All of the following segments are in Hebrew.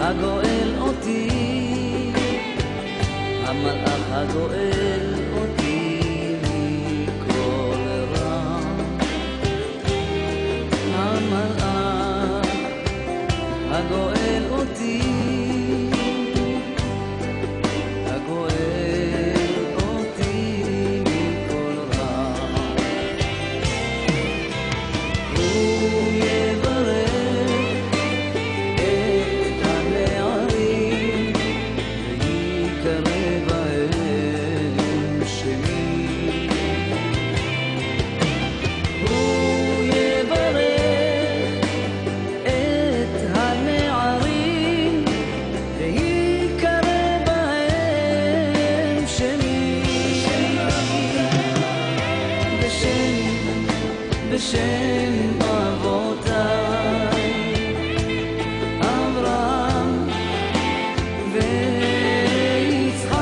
הגואל אותי, המלאך הגואל אותי מכל רע. המלאך הגואל אותי, הגואל אותי מכל רע. הוא יברך את הנערים ויקרב בהם שמי. הוא יברך את הנערים ויקרב בהם שמי. בשם אבותיי אברהם ויצחק,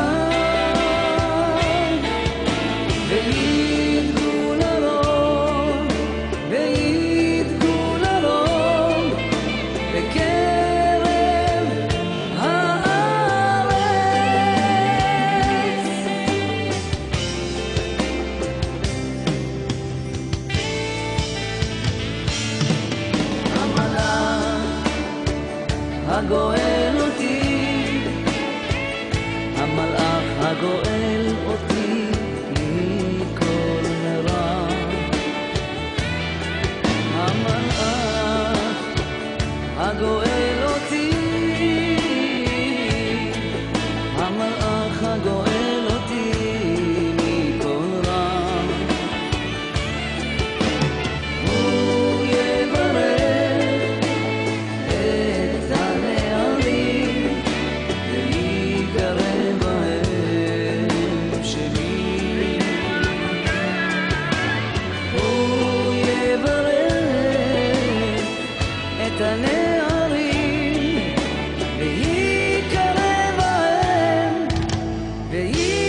וידגו לרוב בקרב הארץ. הגואל אותי, המלאך הגואל אותי מכל רע. המלאך הגואל אותי, המלאך הגואל אותי מכל רע. הוא יברך את הנערים ויקרב בהם שמי. הוא יברך את הנערים ויקרב בהם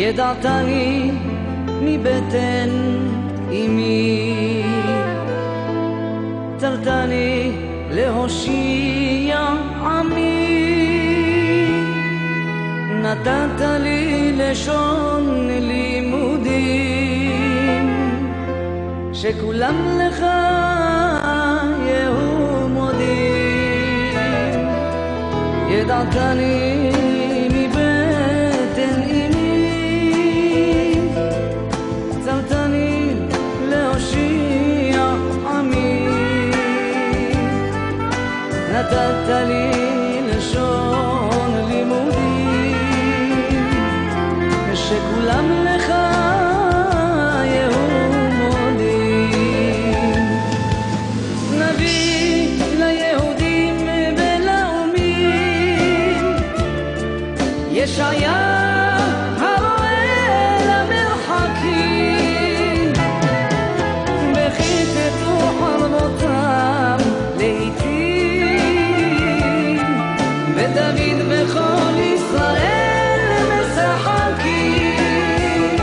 ידעתני מבטן אמי, צרתני להושיע עמי, נתת לי לשון לימודים, שכולם לך יהיו מודים. ידעתני מבטן אמי, צרתני להושיע עמי, נתת לי לשון לימודים, שכולם לך יהיו מודים. נביא ליהודים ולאומים, ישעיה הרואה למרחקים, וכיתתו חרבותם לעתים, ודוד וכל ישראל משחקים.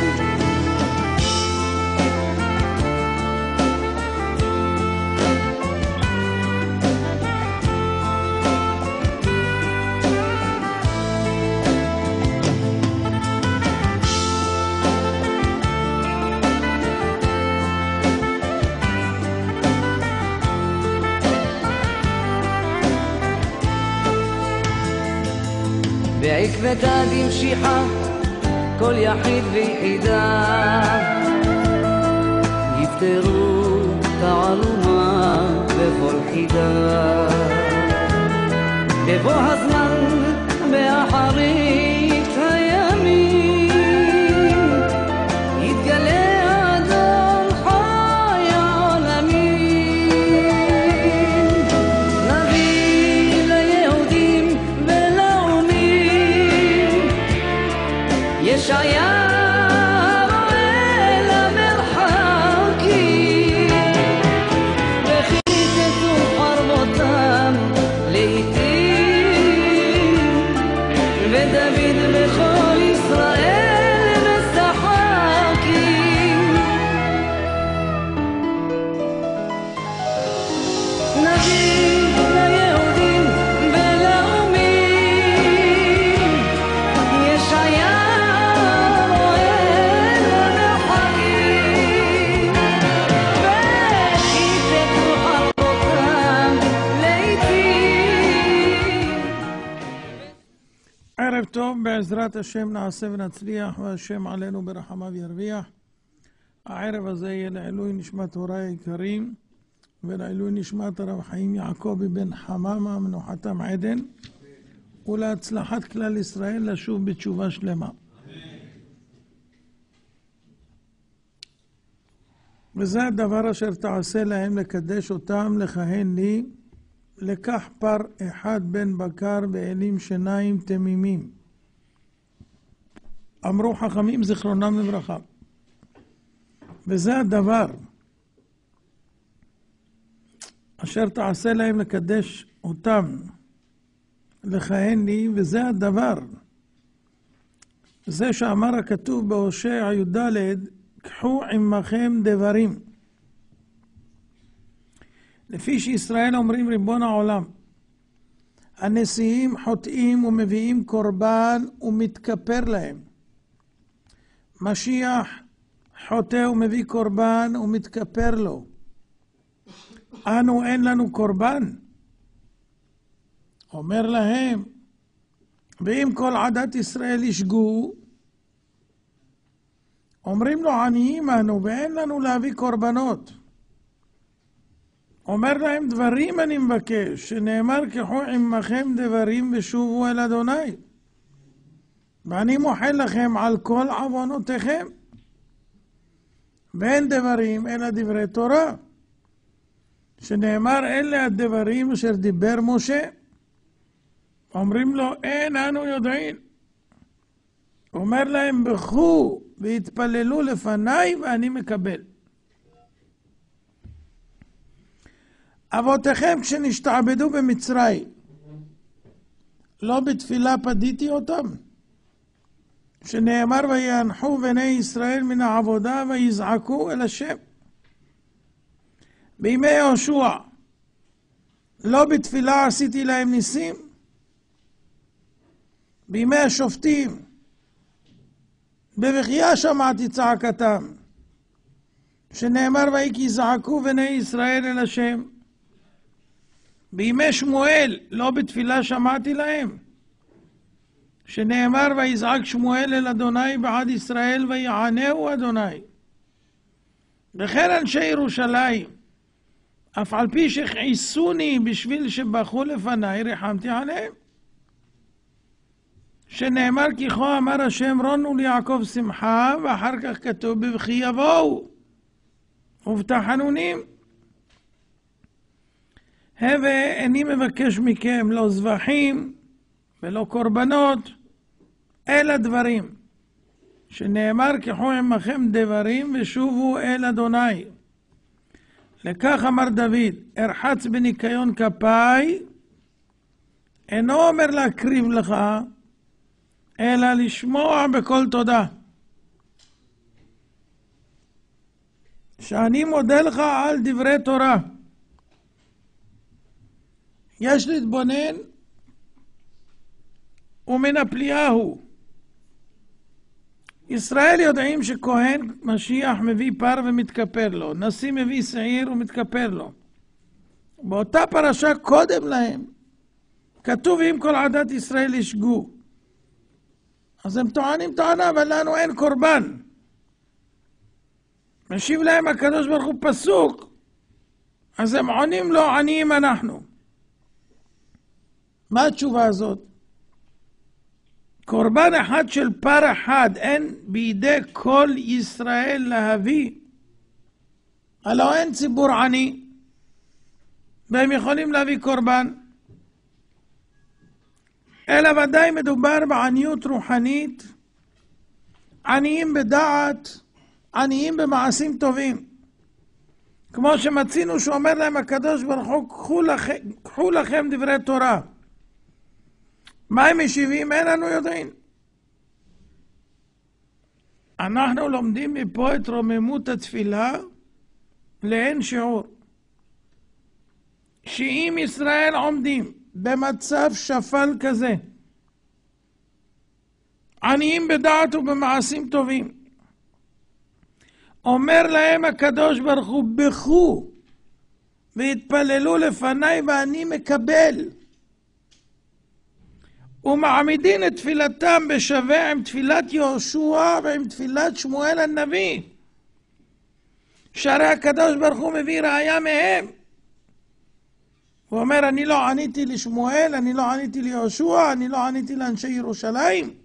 בעקבתא דמשיחא כל יחיד ויחידה, יפתרו תעלומה בכל חידה. בבוא הזמן באחרית הימים, יתגלה אדון חי העולמים. נביא ליהודים ולאומים, ישעיה רואה למרחקים, וכיתתו חרבותם לעתים, ודוד וכל ישראל משחקים. נביא ליהודים ולאומים, ישעיה ערב טוב, בעזרת השם נעשה ונצליח, והשם עלינו ברחמיו ירוויח. הערב הזה יהיה לעילוי נשמת הוריי היקרים, ולעילוי נשמת הרב חיים יעקבי בן חממה מנוחתם עדן, ולהצלחת כלל ישראל לשוב בתשובה שלמה. וזה הדבר אשר תעשה להם, לקדש אותם לכהן לי, לקח פר אחד בן בקר ואלים שיניים תמימים. אמרו חכמים זיכרונם לברכה. וזה הדבר אשר תעשה להם, לקדש אותם לכהן לי, וזה הדבר זה שאמר הכתוב בהושע י"ד, קחו עמכם דברים. לפי שישראל אומרים ריבון העולם, הנשיאים חוטאים ומביאים קורבן ומתכפר להם. משיח חוטא ומביא קורבן ומתכפר לו. אנו אין לנו קורבן. אומר להם, ואם כל עדת ישראל ישגו, אומרים לו עניים אנו ואין לנו להביא קורבנות. אומר להם, דברים אני מבקש, שנאמר קחו עמכם דברים ושובו אל אדוני, ואני מוחל לכם על כל עוונותיכם. ואין דברים אלא דברי תורה, שנאמר אלה הדברים אשר דיבר משה. אומרים לו, אין אנו יודעים. אומר להם, בכו והתפללו לפניי ואני מקבל. אבותיכם כשנשתעבדו במצרים, לא בתפילה פדיתי אותם? שנאמר ויאנחו בני ישראל מן העבודה ויזעקו אל השם. בימי יהושע לא בתפילה עשיתי להם ניסים? בימי השופטים בבכייה שמעתי צעקתם, שנאמר ויהי כי יזעקו בני ישראל אל השם. בימי שמואל לא בתפילה שמעתי להם? שנאמר ויזעק שמואל אל אדוני בעד ישראל ויענהו אדוני. וכן אנשי ירושלים, אף על פי שכעיסוני בשביל שבכו לפניי, רחמתי עליהם. שנאמר כי כה אמר השם רונו ליעקב שמחה, ואחר כך כתוב בבכי יבואו ובתחנונים. הווה איני מבקש מכם לא זבחים ולא קורבנות, אלא דברים. שנאמר קחו עמכם דברים ושובו אל אדוני. לכך אמר דוד, ארחץ בניקיון כפיי, אינו אומר להקריב לך, אלא לשמוע בכל תודה. שאני מודה לך על דברי תורה. יש להתבונן ומן הפליאה הוא. ישראל יודעים שכהן משיח מביא פר ומתכפר לו, נשיא מביא שעיר ומתכפר לו. באותה פרשה קודם להם כתוב אם כל עדת ישראל ישגו. אז הם טוענים טענה, אבל לנו אין קורבן. משיב להם הקדוש ברוך הוא פסוק, אז הם עונים לו עניים אנחנו. מה התשובה הזאת? קורבן אחד של פר אחד אין בידי כל ישראל להביא. הלא אין ציבור עני והם יכולים להביא קורבן. אלא ודאי מדובר בעניות רוחנית, עניים בדעת, עניים במעשים טובים. כמו שמצינו שאומר להם הקדוש ברוך הוא קחו לכם דברי תורה. מה הם משיבים? אין לנו יודעים. אנחנו לומדים מפה את רוממות התפילה לאין שיעור. שאם ישראל עומדים במצב שפל כזה, עניים בדעת ובמעשים טובים, אומר להם הקדוש ברוך הוא בכו והתפללו לפניי ואני מקבל, ומעמידין את תפילתם בשווה עם תפילת יהושע ועם תפילת שמואל הנביא, שהרי הקדוש ברוך הוא מביא ראיה מהם. הוא אומר אני לא עניתי לשמואל, אני לא עניתי ליהושע, אני לא עניתי לאנשי ירושלים.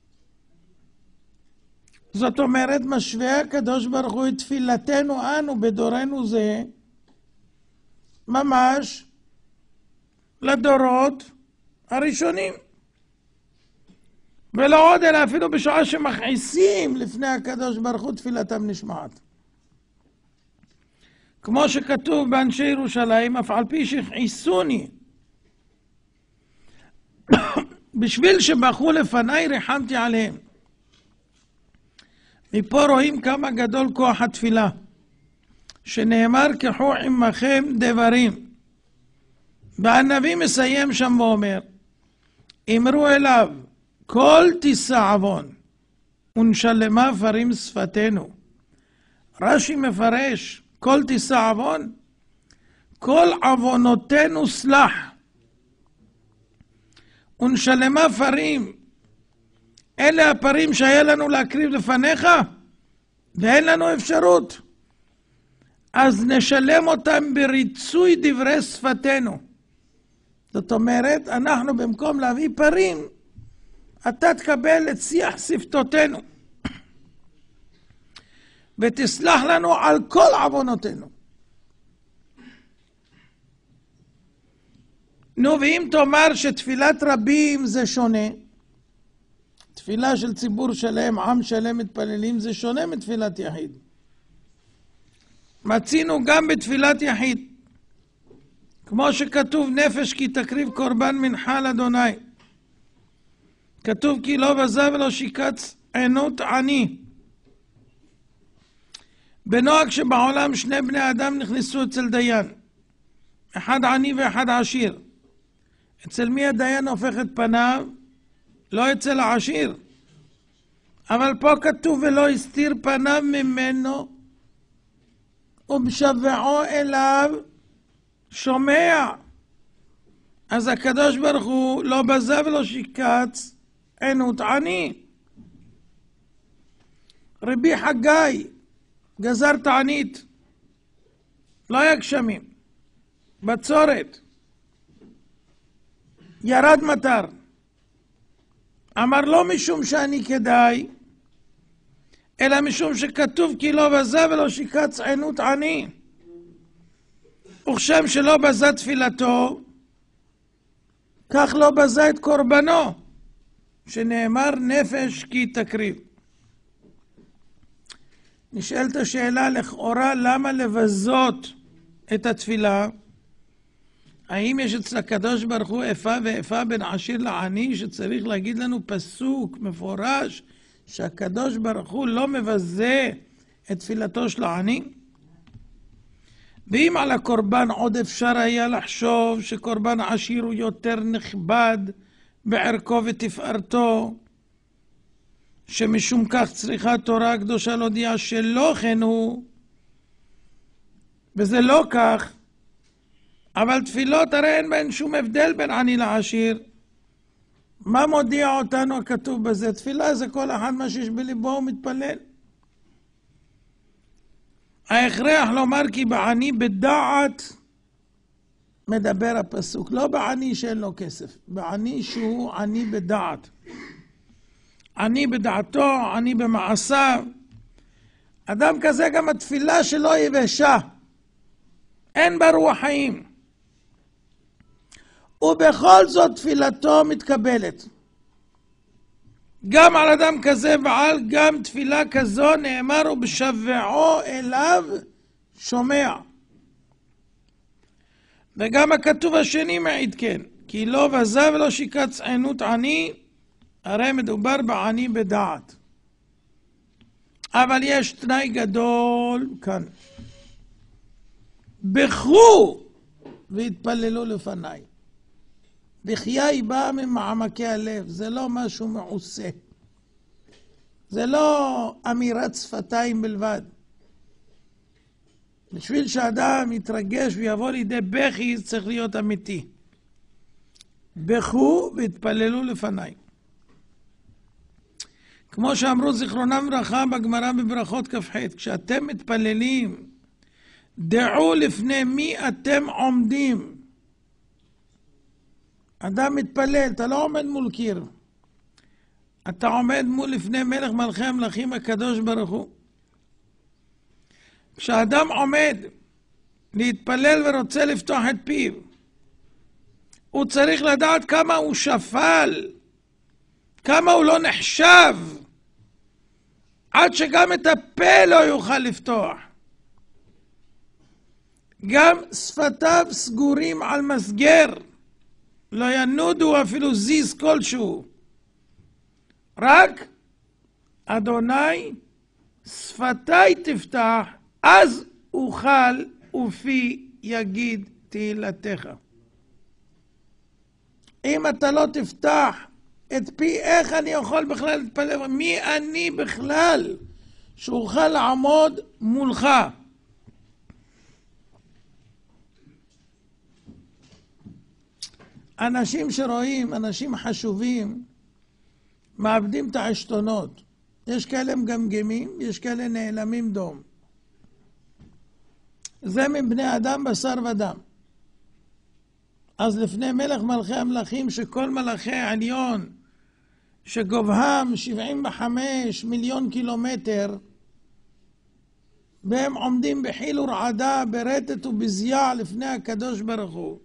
זאת אומרת משווה הקדוש ברוך הוא את תפילתנו אנו בדורנו זה ממש לדורות הראשונים. ולא עוד אלא אפילו בשעה שמכעיסים לפני הקדוש ברוך הוא תפילתם נשמעת. כמו שכתוב באנשי ירושלים, אף על פי שכעיסוני בשביל שבכו לפניי רחמתי עליהם. מפה רואים כמה גדול כוח התפילה, שנאמר קחו עמכם דברים. והנביא מסיים שם ואומר אמרו אליו כל תישא עוון ונשלמה פרים שפתנו. רש"י מפרש כל תישא עוון, כל עוונותינו סלח, ונשלמה פרים, אלה הפרים שהיה לנו להקריב לפניך ואין לנו אפשרות, אז נשלם אותם בריצוי דברי שפתנו. זאת אומרת אנחנו במקום להביא פרים אתה תקבל את שיח שפתותינו ותסלח לנו על כל עוונותינו. נו, ואם תאמר שתפילת רבים זה שונה, תפילה של ציבור שלם, עם שלם מתפללים, זה שונה מתפילת יחיד. מצינו גם בתפילת יחיד, כמו שכתוב נפש כי תקריב קורבן מנחה לאדוני, כתוב כי לא בזה ולא שיקץ עינות עני. בנוהג שבעולם שני בני אדם נכנסו אצל דיין, אחד עני ואחד עשיר. אצל מי הדיין הופך את פניו? לא אצל העשיר. אבל פה כתוב ולא הסתיר פניו ממנו ובשבעו אליו שומע. אז הקדוש ברוך הוא לא בזה ולא שיקץ עינות עני. רבי חגי גזר תענית, לא היה גשמים, בצורת, ירד מטר. אמר לא משום שאני כדאי, אלא משום שכתוב כי לא בזה ולא שיקץ עינות עני. וכשם שלא בזה תפילתו, כך לא בזה את קורבנו, שנאמר נפש כי תקריב. נשאלת השאלה לכאורה למה לבזות את התפילה? האם יש אצל הקדוש ברוך הוא איפה ואיפה בין עשיר לעני, שצריך להגיד לנו פסוק מפורש שהקדוש ברוך הוא לא מבזה את תפילתו של העני? ואם על הקורבן עוד אפשר היה לחשוב שקורבן עשיר הוא יותר נכבד בערכו ותפארתו, שמשום כך צריכה תורה הקדושה להודיע שלא כן הוא, וזה לא כך. אבל תפילות הרי אין בהן שום הבדל בין עני לעשיר. מה מודיע אותנו הכתוב בזה? תפילה זה כל אחד מה שיש בליבו ומתפלל. ההכרח לומר כי בעני בדעת מדבר הפסוק, לא בעני שאין לו כסף, בעני שהוא עני בדעת. עני בדעתו, עני במעשיו. אדם כזה גם התפילה שלו יבשה, אין בה רוח חיים, ובכל זאת תפילתו מתקבלת. גם על אדם כזה ועל גם תפילה כזו נאמר ובשבעו אליו שומע. וגם הכתוב השני מעיד כן, כי לא בזה ולא שיקץ עינות עני, הרי מדובר בעני בדעת. אבל יש תנאי גדול כאן, בכו והתפללו לפניי. בחייה היא באה ממעמקי הלב, זה לא משהו מעושה, זה לא אמירת שפתיים בלבד. בשביל שאדם יתרגש ויבוא לידי בכי צריך להיות אמיתי. בכו והתפללו לפניי. כמו שאמרו זיכרונם ברכה בגמרא בברכות כ"ח, כשאתם מתפללים דעו לפני מי אתם עומדים. אדם מתפלל, אתה לא עומד מול קיר, אתה עומד מול לפני מלך מלכי המלכים הקדוש ברוך הוא. כשאדם עומד להתפלל ורוצה לפתוח את פיו, הוא צריך לדעת כמה הוא שפל, כמה הוא לא נחשב, עד שגם את הפה לא יוכל לפתוח. גם שפתיו סגורים על מסגר, לא ינודו אפילו זיז כלשהו. רק אדוני שפתי תפתח, אז אוכל ופי יגיד תהילתך. אם אתה לא תפתח את פי, איך אני יכול בכלל להתפלל? מי אני בכלל שאוכל לעמוד מולך? אנשים שרואים, אנשים חשובים, מאבדים את העשתונות. יש כאלה מגמגמים, יש כאלה נעלמים דום. זה מבני אדם בשר ודם. אז לפני מלך מלכי המלכים, שכל מלכי העליון שגובהם 75 מיליון קילומטר, והם עומדים בחיל ורעדה, ברטט ובזיעה לפני הקדוש ברוך הוא,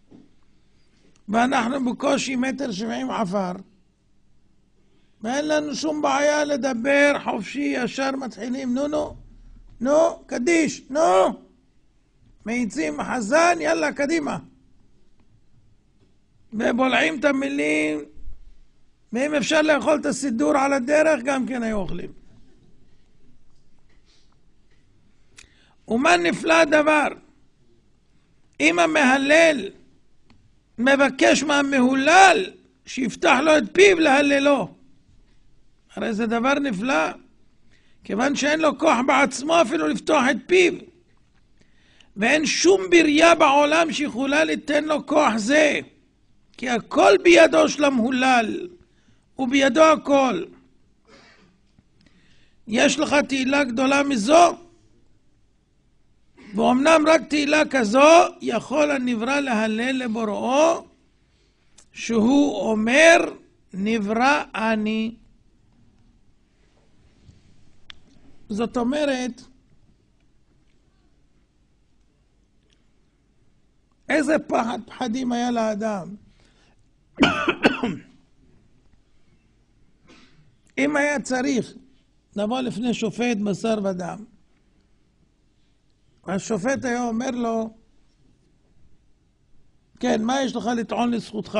ואנחנו בקושי 1.70 מטר עפר, ואין לנו שום בעיה לדבר חופשי, ישר מתחילים נו, קדיש, מאיצים חזן, יאללה קדימה, ובולעים את המילים ואם אפשר לאכול את הסידור על הדרך, גם כן היו אוכלים. ומה נפלא הדבר? אם המהלל מבקש מהמהולל שיפתח לו את פיו להללו. הרי זה דבר נפלא, כיוון שאין לו כוח בעצמו אפילו לפתוח את פיו. ואין שום בריה בעולם שיכולה ליתן לו כוח זה. כי הכל בידו של המהולל, ובידו הכל. יש לך תהילה גדולה מזו, ואומנם רק תהילה כזו יכול הנברא להלל לבוראו, שהוא אומר נברא אני. זאת אומרת, איזה פחדים היה לאדם. אם היה צריך לבוא לפני שופט בשר ודם, השופט היה אומר לו, כן, מה יש לך לטעון לזכותך?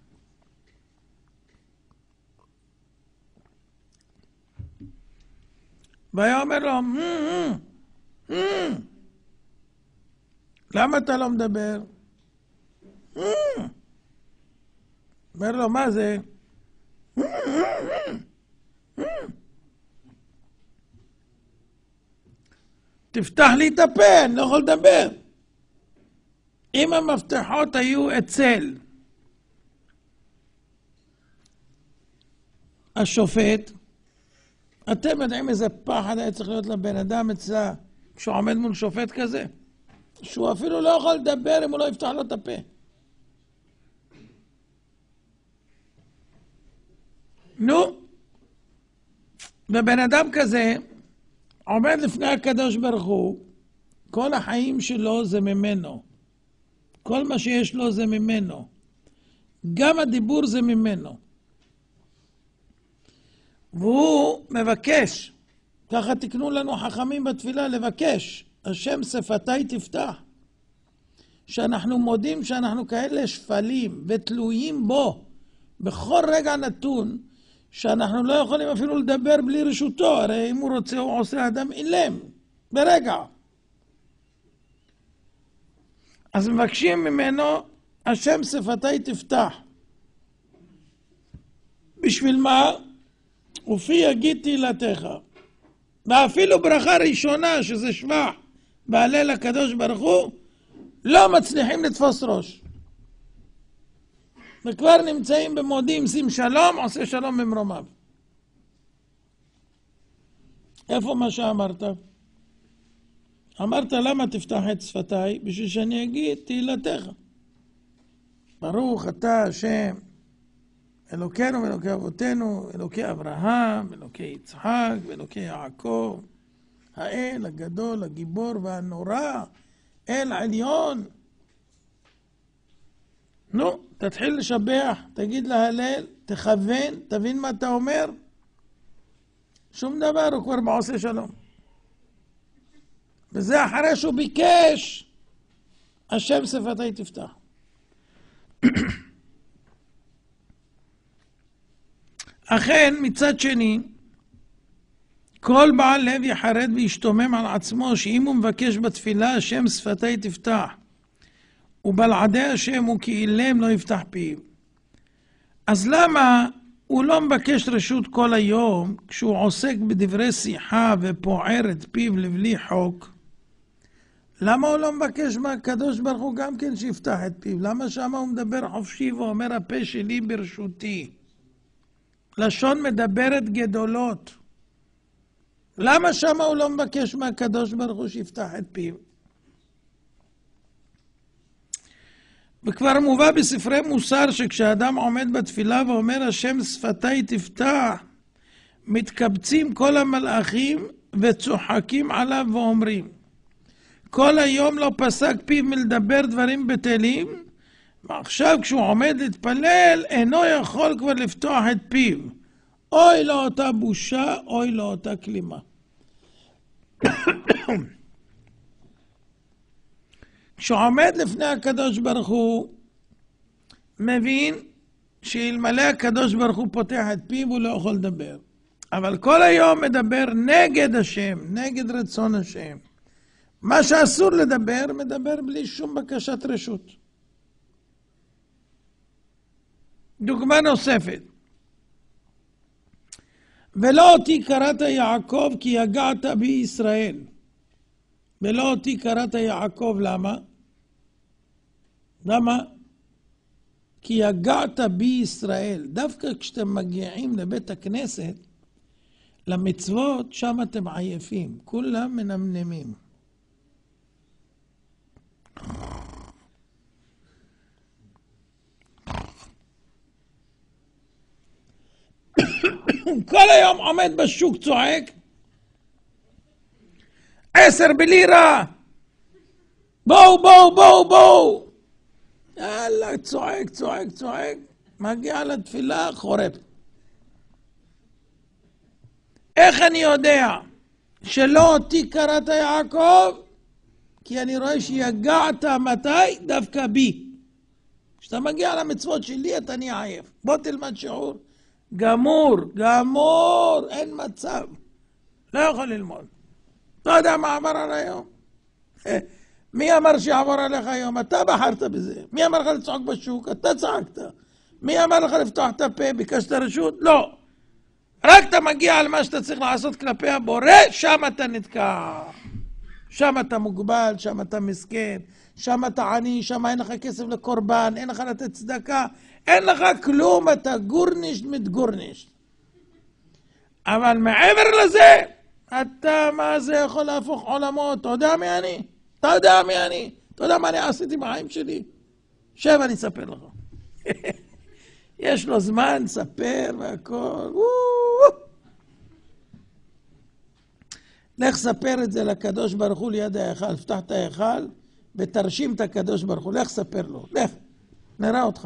והיה אומר לו, למה אתה לא מדבר? אומר לו, מה זה? תפתח לי את הפה, אני לא יכול לדבר. אם המפתחות היו אצל השופט, אתם יודעים איזה פחד היה צריך להיות לבן אדם אצלה כשהוא עומד מול שופט כזה? שהוא אפילו לא יכול לדבר אם הוא לא יפתח לו את הפה. נו, ובן אדם כזה עומד לפני הקדוש ברוך הוא, כל החיים שלו זה ממנו. כל מה שיש לו זה ממנו. גם הדיבור זה ממנו. והוא מבקש, ככה תקנו לנו חכמים בתפילה, לבקש, השם שפתי תפתח. שאנחנו מודים שאנחנו כאלה שפלים ותלויים בו, בכל רגע נתון, שאנחנו לא יכולים אפילו לדבר בלי רשותו. הרי אם הוא רוצה, הוא עושה אדם אילם, ברגע. אז מבקשים ממנו, השם שפתי תפתח. בשביל מה? ופי יגיד תהילתך. ואפילו ברכה ראשונה, שזה שבח, בהלל הקדוש ברוך הוא, לא מצליחים לתפוס ראש. וכבר נמצאים במודים, שים שלום, עושה שלום במרומיו. איפה מה שאמרת? אמרת למה תפתח את שפתיי? בשביל שאני אגיד תהילתך. ברוך אתה השם, אלוקינו ואלוקי אבותינו, אלוקי אברהם, אלוקי יצחק ואלוקי יעקב, האל הגדול, הגיבור והנורא, אל עליון. נו, תתחיל לשבח, תגיד להלל, תכוון, תבין מה אתה אומר. שום דבר, הוא כבר בעושה שלום. וזה אחרי שהוא ביקש, השם שפתי תפתח. אכן, מצד שני, כל בעל לב יחרד וישתומם על עצמו, שאם הוא מבקש בתפילה, השם שפתי תפתח. ובלעדי השם הוא כאילם לא יפתח פיו. אז למה הוא לא מבקש רשות כל היום, כשהוא עוסק בדברי שיחה ופוער את פיו לבלי חוק? למה הוא לא מבקש מהקדוש ברוך הוא גם כן שיפתח את פיו? למה שם הוא מדבר חופשי ואומר הפה שלי ברשותי? לשון מדברת גדולות. למה שם הוא לא מבקש מהקדוש ברוך הוא שיפתח את פיו? וכבר מובא בספרי מוסר שכשאדם עומד בתפילה ואומר השם שפתי תפתח, מתקבצים כל המלאכים וצוחקים עליו ואומרים, כל היום לא פסק פיו מלדבר דברים בטלים, ועכשיו כשהוא עומד להתפלל אינו יכול כבר לפתוח את פיו. אוי לו אותה בושה, אוי לו אותה כלימה. כשעומד לפני הקדוש ברוך הוא, מבין שאלמלא הקדוש ברוך הוא פותח את פיו הוא לא יכול לדבר. אבל כל היום מדבר נגד השם, נגד רצון השם. מה שאסור לדבר, מדבר בלי שום בקשת רשות. דוגמה נוספת. ולא אותי קראת יעקב כי יגעת בי ישראל. ולא אותי קראת יעקב, למה? למה? כי יגעת בי ישראל. דווקא כשאתם מגיעים לבית הכנסת, למצוות, שם אתם עייפים. כולם מנמנמים. כל היום עומד בשוק צועק 10 בלירה, בואו. יאללה, צועק. מגיע לתפילה, חורב. איך אני יודע שלא אותי קראת יעקב? כי אני רואה שיגעת מתי? דווקא בי. כשאתה מגיע למצוות שלי אתה נהיה עייף. בוא תלמד שיעור. גמור, אין מצב. לא יכול ללמוד. לא יודע מה עבר על היום. מי אמר שעבר עליך היום? אתה בחרת בזה. מי אמר לך לצעוק בשוק? אתה צעקת. מי אמר לך לפתוח את הפה? ביקשת רשות? לא. רק אתה מגיע על מה שאתה צריך לעשות כלפי הבורא, שם אתה נתקע. שם אתה מוגבל, שם אתה מסכן, שם אתה עני, שם אין לך כסף לקורבן, אין לך לתת צדקה, אין לך כלום, אתה גורנישט מתגורנישט. אבל מעבר לזה, אתה מה זה יכול להפוך עולמות? אתה יודע מי אני? אתה יודע מה אני עשיתי בחיים שלי? שב אני אספר לך. יש לו זמן, ספר והכל. לך ספר את זה לקדוש ברוך הוא ליד ההיכל, פתח את ההיכל ותרשים את הקדוש ברוך הוא, לך ספר לו, לך, נראה אותך.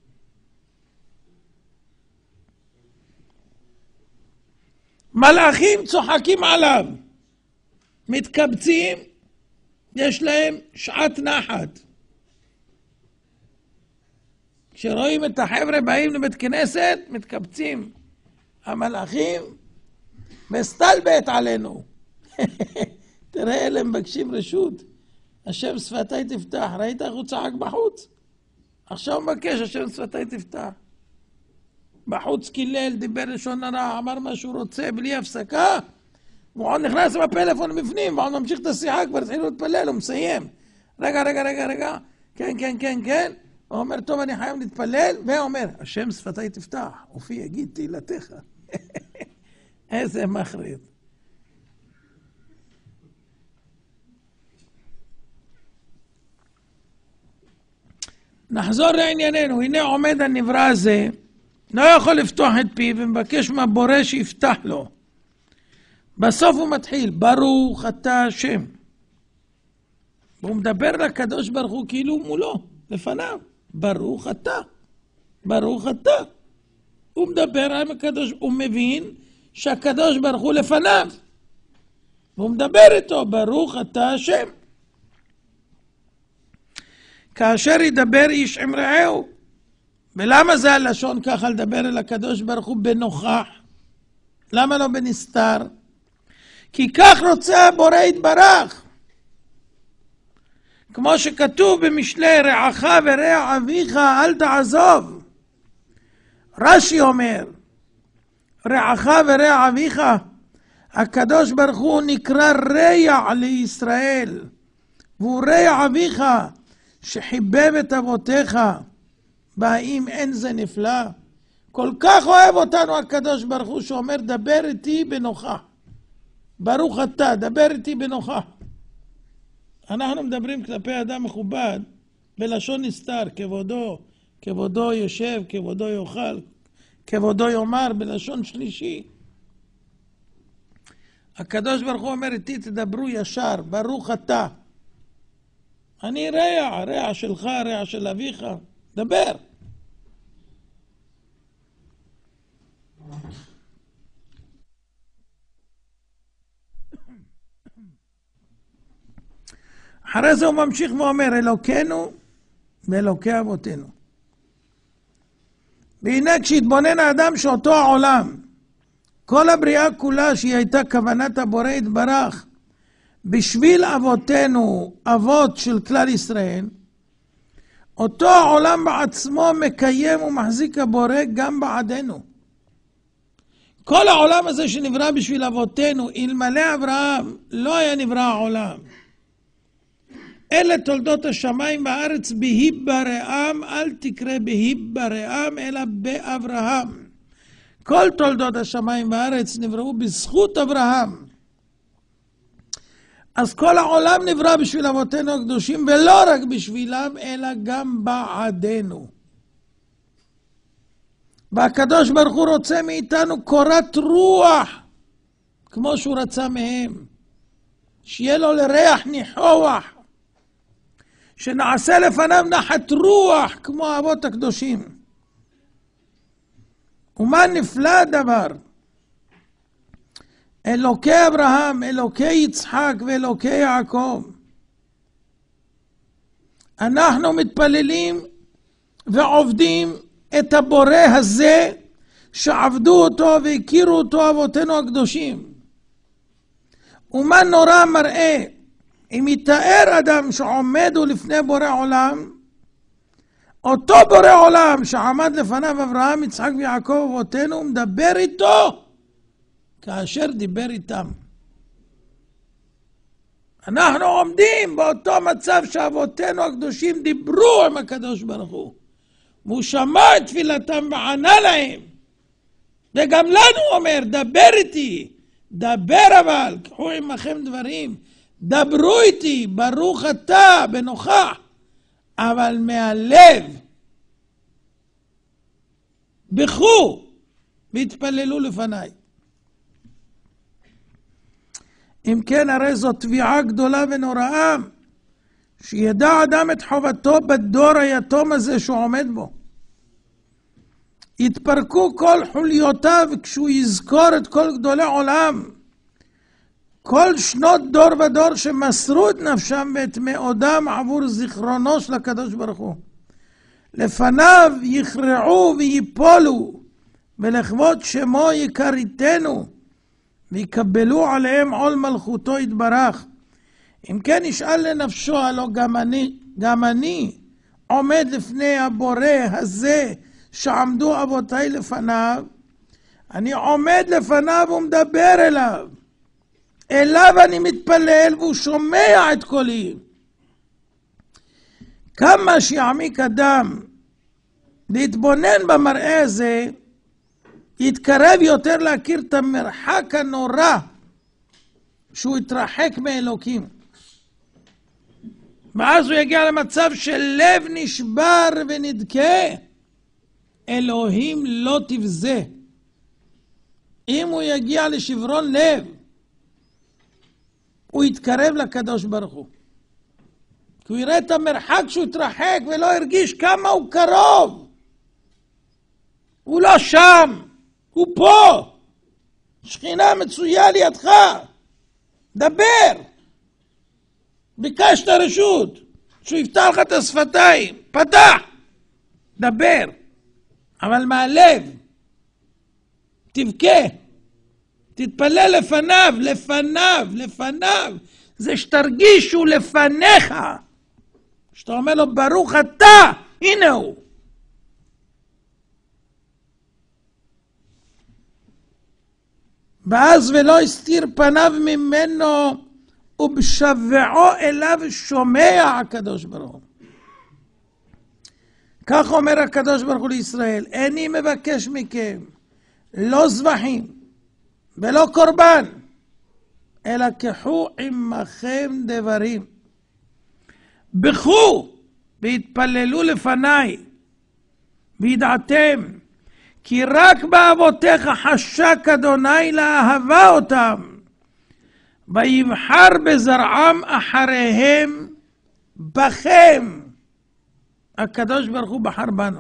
מלאכים צוחקים עליו, מתקבצים, יש להם שעת נחת. כשרואים את החבר'ה באים לבית כנסת, מתקבצים. המלאכים מסתלבט עלינו. תראה, אלה מבקשים רשות. השם שפתי תפתח. ראית איך הוא צעק בחוץ? עכשיו מבקש, השם שפתי תפתח. בחוץ קילל, דיבר לשון הרע, אמר מה שהוא רוצה בלי הפסקה. הוא עוד נכנס בפלאפון בפנים, ועוד ממשיך את השיחה, כבר התחילו להתפלל, הוא מסיים. רגע. כן. הוא אומר, טוב, אני חייב להתפלל, ואומר, השם שפתי תפתח, ופי יגיד תהילתך. איזה מחריד. נחזור לענייננו, הנה עומד הנברא הזה, לא יכול לפתוח את פיו ומבקש מהבורא שיפתח לו. בסוף הוא מתחיל, ברוך אתה השם. והוא מדבר לקדוש ברוך הוא כאילו מולו, לפניו. ברוך אתה. הוא מדבר עם הקדוש, הוא מבין שהקדוש ברוך הוא לפניו. והוא מדבר איתו, ברוך אתה השם. כאשר ידבר איש עם רעהו. ולמה זה הלשון ככה לדבר אל הקדוש ברוך הוא בנוכח? למה לא בנסתר? כי כך רוצה הבורא יתברך. כמו שכתוב במשלי, רעך ורע אביך אל תעזוב. רש"י אומר, רעך ורע אביך, הקדוש ברוך הוא נקרא רע לישראל, והוא רע אביך שחיבב את אבותיך. בהאם אין זה נפלא? כל כך אוהב אותנו הקדוש ברוך הוא שאומר דבר איתי בנוכח. ברוך אתה, דבר איתי בנוכח. אנחנו מדברים כלפי אדם מכובד בלשון נסתר, כבודו יושב, כבודו יאכל, כבודו יאמר, בלשון שלישי. הקדוש ברוך הוא אומר איתי תדברו ישר, ברוך אתה. אני רע שלך, רע של אביך, דבר. אחרי זה הוא ממשיך ואומר אלוקינו ואלוקי אבותינו. והנה כשהתבונן האדם שאותו העולם, כל הבריאה כולה שהיא הייתה כוונת הבורא יתברך, בשביל אבותינו, אבות של כלל ישראל, אותו העולם בעצמו מקיים ומחזיק הבורא גם בעדנו. כל העולם הזה שנברא בשביל אבותינו, אלמלא אברהם, לא היה נברא העולם. אלה תולדות השמיים והארץ בהיברעם, אל תקרא בהיברעם, אלא באברהם. כל תולדות השמיים והארץ נבראו בזכות אברהם. אז כל העולם נברא בשביל אבותינו הקדושים, ולא רק בשבילם, אלא גם בעדנו. והקדוש ברוך הוא רוצה מאיתנו קורת רוח, כמו שהוא רצה מהם. שיהיה לו לריח ניחוח, שנעשה לפניו נחת רוח, כמו האבות הקדושים. ומה נפלא הדבר? אלוקי אברהם, אלוקי יצחק ואלוקי יעקב. אנחנו מתפללים ועובדים את הבורא הזה שעבדו אותו והכירו אותו אבותינו הקדושים. ומה נורא מראה אם יתאר אדם שעומד לפני בורא עולם, אותו בורא עולם שעמד לפניו אברהם, יצחק ויעקב אבותינו, מדבר איתו כאשר דיבר איתם. אנחנו עומדים באותו מצב שאבותינו הקדושים דיברו עם הקדוש ברוך הוא, והוא שמע את תפילתם וענה להם. וגם לנו אומר, דבר איתי, דבר אבל, קחו עמכם דברים, דברו איתי, ברוך אתה בנוכח, אבל מהלב. בכו והתפללו לפניי. אם כן, הרי זו תביעה גדולה ונוראה, שידע אדם את חובתו בדור היתום הזה שהוא עומד בו. יתפרקו כל חוליותיו כשהוא יזכור את כל גדולי עולם, כל שנות דור ודור שמסרו את נפשם ואת מאודם עבור זיכרונו של הקדוש ברוך הוא. לפניו יכרעו ויפולו, ולכבוד שמו יקריתנו, ויקבלו עליהם עול מלכותו יתברך. אם כן ישאל לנפשו, הלא גם אני עומד לפני הבורא הזה שעמדו אבותיי לפניו, אני עומד לפניו ומדבר אליו. אליו אני מתפלל והוא שומע את קולי. כמה שיעמיק אדם להתבונן במראה הזה, יתקרב יותר להכיר את המרחק הנורא שהוא יתרחק מאלוקים. ואז הוא יגיע למצב של לב נשבר ונדכה. אלוהים לא תבזה. אם הוא יגיע לשברון לב, הוא יתקרב לקדוש ברוך הוא. כי הוא יראה את המרחק שהוא יתרחק ולא הרגיש כמה הוא קרוב. הוא לא שם, הוא פה. שכינה מצויה לידך. דבר. ביקשת רשות, שהוא יפתח לך את השפתיים. פתח. דבר. אבל מהלב. תבכה. תתפלל לפניו, לפניו, לפניו. זה שתרגיש שהוא לפניך. שאתה אומר לו ברוך אתה, הנה הוא. ואז ולא הסתיר פניו ממנו, ובשבעו אליו שומע הקדוש ברוך הוא. כך אומר הקדוש ברוך הוא לישראל, איני מבקש מכם, לא זבחים ולא קורבן, אלא קחו עמכם דברים. בכו והתפללו לפניי, וידעתם, כי רק באבותיך חשק אדוני לאהבה אותם, ויבחר בזרעם אחריהם בכם. הקדוש ברוך הוא בחר בנו.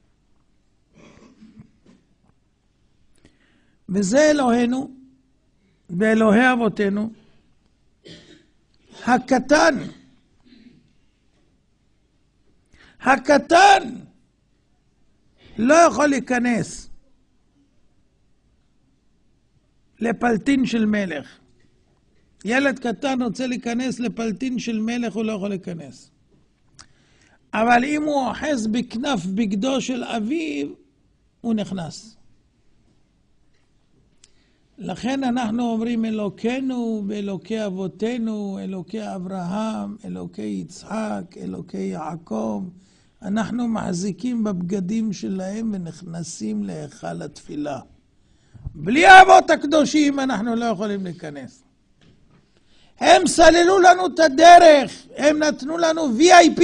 וזה אלוהינו ואלוהי אבותינו הקטן. הקטן לא יכול להיכנס לפלטין של מלך. ילד קטן רוצה להיכנס לפלטין של מלך, הוא לא יכול להיכנס. אבל אם הוא אוחז בכנף בגדו של אביו, הוא נכנס. לכן אנחנו אומרים אלוקינו ואלוקי אבותינו, אלוקי אברהם, אלוקי יצחק, אלוקי יעקב. אנחנו מחזיקים בבגדים שלהם ונכנסים להיכל התפילה. בלי האבות הקדושים אנחנו לא יכולים להיכנס. הם סללו לנו את הדרך, הם נתנו לנו VIP.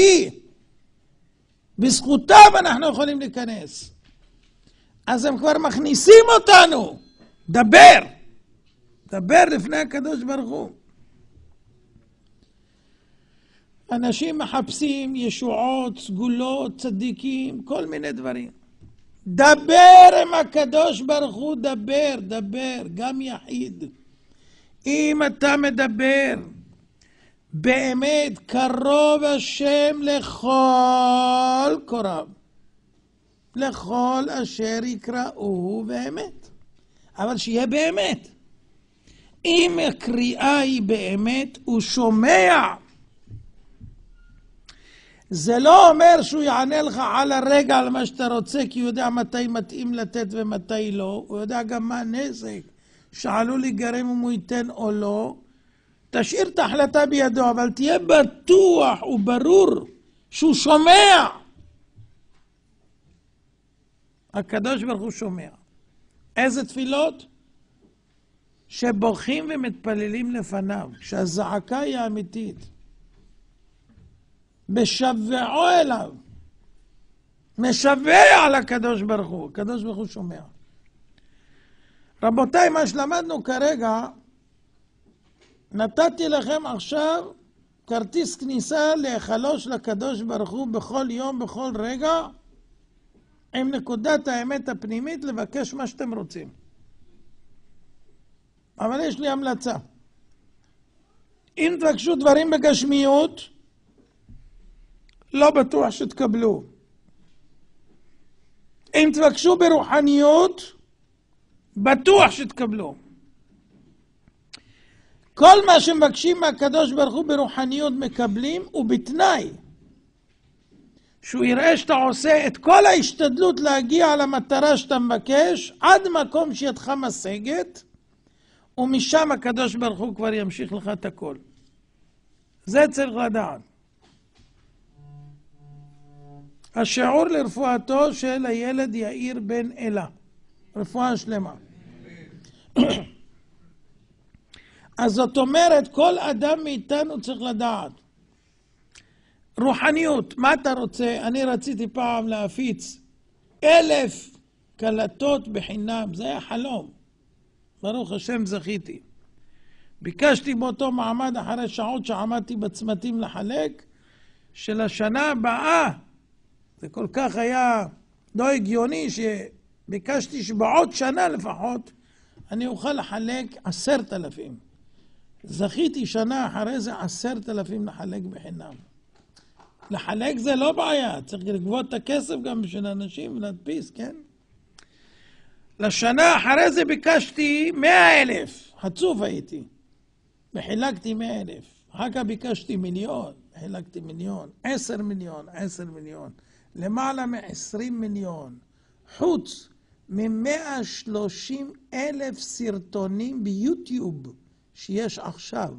בזכותם אנחנו יכולים להיכנס. אז הם כבר מכניסים אותנו. דבר. דבר לפני הקדוש ברוך הוא. אנשים מחפשים ישועות, סגולות, צדיקים, כל מיני דברים. דבר עם הקדוש ברוך הוא, דבר, דבר, גם יחיד. אם אתה מדבר, באמת קרוב השם לכל קורב, לכל אשר יקראו באמת. אבל שיהיה באמת. אם הקריאה היא באמת, הוא שומע. זה לא אומר שהוא יענה לך על הרגע על מה שאתה רוצה, כי הוא יודע מתי מתאים לתת ומתי לא. הוא יודע גם מה הנזק שעלול להיגרם אם הוא ייתן או לא. תשאיר את ההחלטה בידו, אבל תהיה בטוח וברור שהוא שומע. הקדוש ברוך הוא שומע. איזה תפילות? שבוכים ומתפללים לפניו, שהזעקה היא האמיתית. משבעו אליו. משבע על הקדוש ברוך הוא. הקדוש ברוך הוא שומע. רבותיי, מה שלמדנו כרגע, נתתי לכם עכשיו כרטיס כניסה להיכלו של הקדוש ברוך הוא בכל יום, בכל רגע, עם נקודת האמת הפנימית לבקש מה שאתם רוצים. אבל יש לי המלצה. אם תבקשו דברים בגשמיות, לא בטוח שתקבלו. אם תבקשו ברוחניות, בטוח שתקבלו. כל מה שמבקשים מהקדוש ברוך הוא ברוחניות מקבלים, ובתנאי שהוא יראה שאתה עושה את כל ההשתדלות להגיע למטרה שאתה מבקש, עד מקום שידך משגת, ומשם הקדוש ברוך הוא כבר ימשיך לך את הכל. זה צריך לדעת. השיעור לרפואתו של הילד יאיר בן אלה. רפואה שלמה. אז זאת אומרת, כל אדם מאיתנו צריך לדעת. רוחניות, מה אתה רוצה? אני רציתי פעם להפיץ 1,000 קלטות בחינם. זה היה חלום. ברוך השם זכיתי. ביקשתי באותו מעמד אחרי שעות שעמדתי בצמתים לחלק, של השנה הבאה, זה כל כך היה לא הגיוני שביקשתי שבעוד שנה לפחות אני אוכל לחלק 10,000. זכיתי שנה אחרי זה 10,000 לחלק בחינם. לחלק זה לא בעיה, צריך לגבות את הכסף גם בשביל אנשים ולהדפיס, כן? לשנה אחרי זה ביקשתי 100,000, חצוף הייתי. וחילקתי 100,000. אחר כך ביקשתי 1,000,000, חילקתי 1,000,000, 10 מיליון, 10 מיליון. למעלה מ-20 מיליון. חוץ מ-130,000 סרטונים ביוטיוב שיש עכשיו.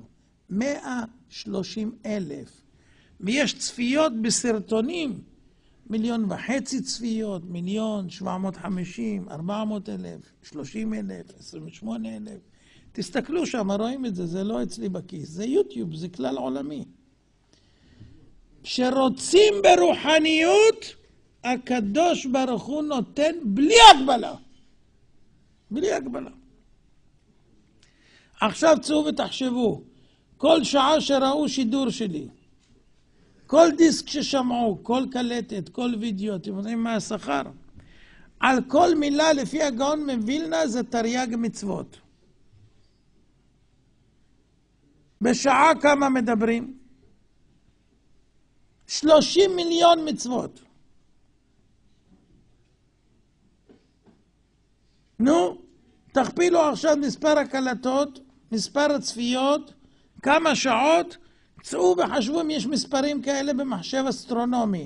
130,000. ויש צפיות בסרטונים. 1,500,000 צפיות, 1,750,000, 400,000, 30,000, 28,000. תסתכלו שם, רואים את זה, זה לא אצלי בכיס. זה יוטיוב, זה כלל עולמי. שרוצים ברוחניות, הקדוש ברוך הוא נותן בלי הגבלה. בלי הגבלה. עכשיו צאו ותחשבו, כל שעה שראו שידור שלי, כל דיסק ששמעו, כל קלטת, כל וידאו, אתם יודעים מה השכר? על כל מילה לפי הגאון מווילנה זה תרי"ג מצוות. בשעה כמה מדברים? 30 מיליון מצוות. נו, תכפילו עכשיו מספר הקלטות, מספר הצפיות, כמה שעות, צאו וחשבו אם יש מספרים כאלה במחשב אסטרונומי.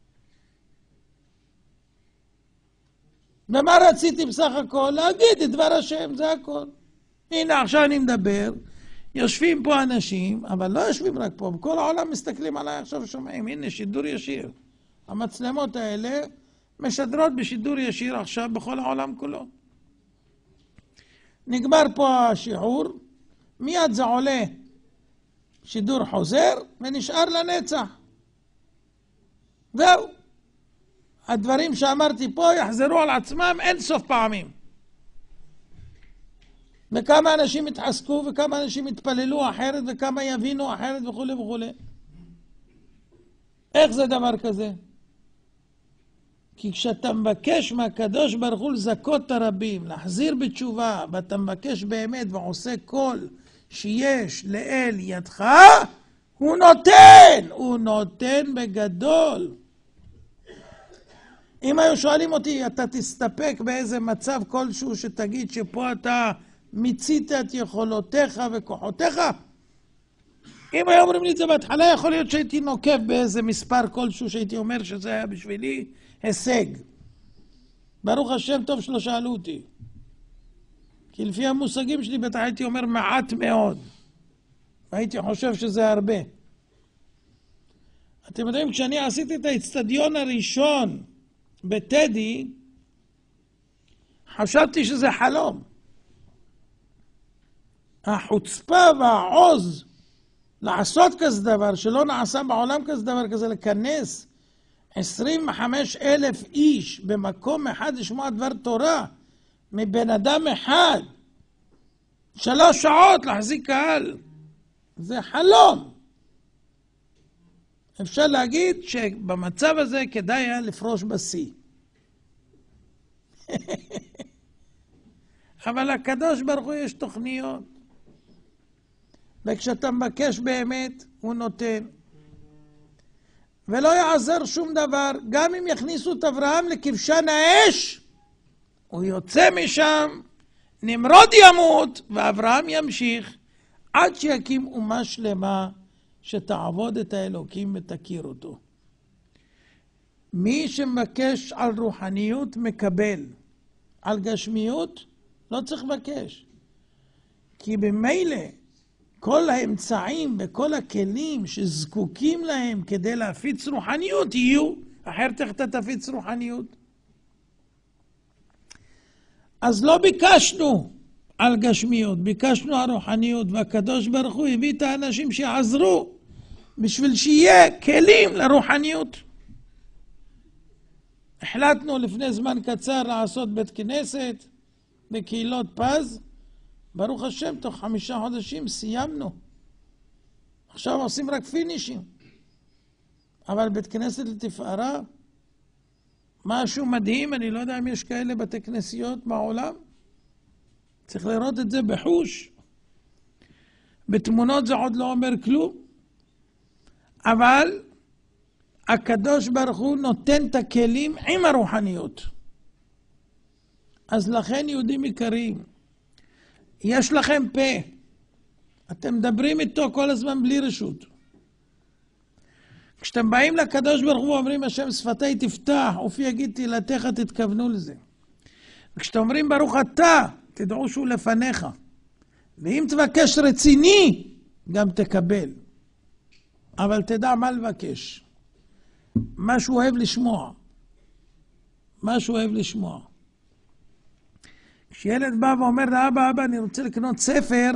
ומה רציתי בסך הכל? להגיד את דבר השם, זה הכל. הנה עכשיו אני מדבר, יושבים פה אנשים, אבל לא יושבים רק פה, בכל העולם מסתכלים עליי עכשיו שומעים, הנה שידור ישיר. המצלמות האלה משדרות בשידור ישיר עכשיו בכל העולם כולו. נגמר פה השיעור, מיד זה עולה שידור חוזר ונשאר לנצח. זהו. הדברים שאמרתי פה יחזרו על עצמם אין סוף פעמים. וכמה אנשים יתחזקו וכמה אנשים יתפללו אחרת וכמה יבינו אחרת וכו' וכו'. איך זה דבר כזה? כי כשאתה מבקש מהקדוש ברוך הוא לזכות את הרבים, להחזיר בתשובה, ואתה מבקש באמת ועושה כל שיש לאל ידך, הוא נותן בגדול. אם היו שואלים אותי, אתה תסתפק באיזה מצב כלשהו שתגיד שפה אתה מיצית את יכולותיך וכוחותיך? אם היו אומרים לי את זה בהתחלה, יכול להיות שהייתי נוקב באיזה מספר כלשהו שהייתי אומר שזה היה בשבילי הישג. ברוך השם טוב שלא שאלו אותי. כי לפי המושגים שלי בטח הייתי אומר מעט מאוד. והייתי חושב שזה הרבה. אתם יודעים, כשאני עשיתי את האצטדיון הראשון בטדי, חשבתי שזה חלום. החוצפה והעוז לעשות כזה דבר, שלא נעשה בעולם כזה דבר כזה, לכנס 25,000 איש במקום אחד לשמוע דבר תורה, מבן אדם אחד, 3 שעות להחזיק קהל. זה חלום. אפשר להגיד שבמצב הזה כדאי היה לפרוש בשיא. אבל הקדוש ברוך הוא יש תוכניות. וכשאתה מבקש באמת, הוא נותן. ולא יעזר שום דבר, גם אם יכניסו את אברהם לכבשן האש, הוא יוצא משם, נמרוד ימות, ואברהם ימשיך, עד שיקים אומה שלמה, שתעבוד את האלוקים ותכיר אותו. מי שמבקש על רוחניות מקבל, על גשמיות לא צריך לבקש. כי במילא כל האמצעים וכל הכלים שזקוקים להם כדי להפיץ רוחניות יהיו, אחרת איך אתה תפיץ רוחניות? אז לא ביקשנו על גשמיות, ביקשנו על רוחניות, והקדוש ברוך הוא הביא את האנשים שיעזרו בשביל שיהיה כלים לרוחניות. החלטנו לפני זמן קצר לעשות בית כנסת בקהילות פז, ברוך השם תוך 5 חודשים סיימנו. עכשיו עושים רק פינישים. אבל בית כנסת לתפארה, משהו מדהים, אני לא יודע אם יש כאלה בתי כנסיות בעולם. צריך לראות את זה בחוש. בתמונות זה עוד לא אומר כלום. אבל הקדוש ברוך הוא נותן את הכלים עם הרוחניות. אז לכן יהודים יקרים, יש לכם פה. אתם מדברים איתו כל הזמן בלי רשות. כשאתם באים לקדוש ברוך הוא ואומרים השם שפתי תפתח, אופי יגיד תהילתך, תתכוונו לזה. וכשאתם אומרים ברוך אתה, תדעו שהוא לפניך. ואם תבקש רציני, גם תקבל. אבל תדע מה לבקש. מה שהוא אוהב לשמוע. מה שהוא אוהב לשמוע. כשילד בא ואומר לאבא, אבא, אני רוצה לקנות ספר,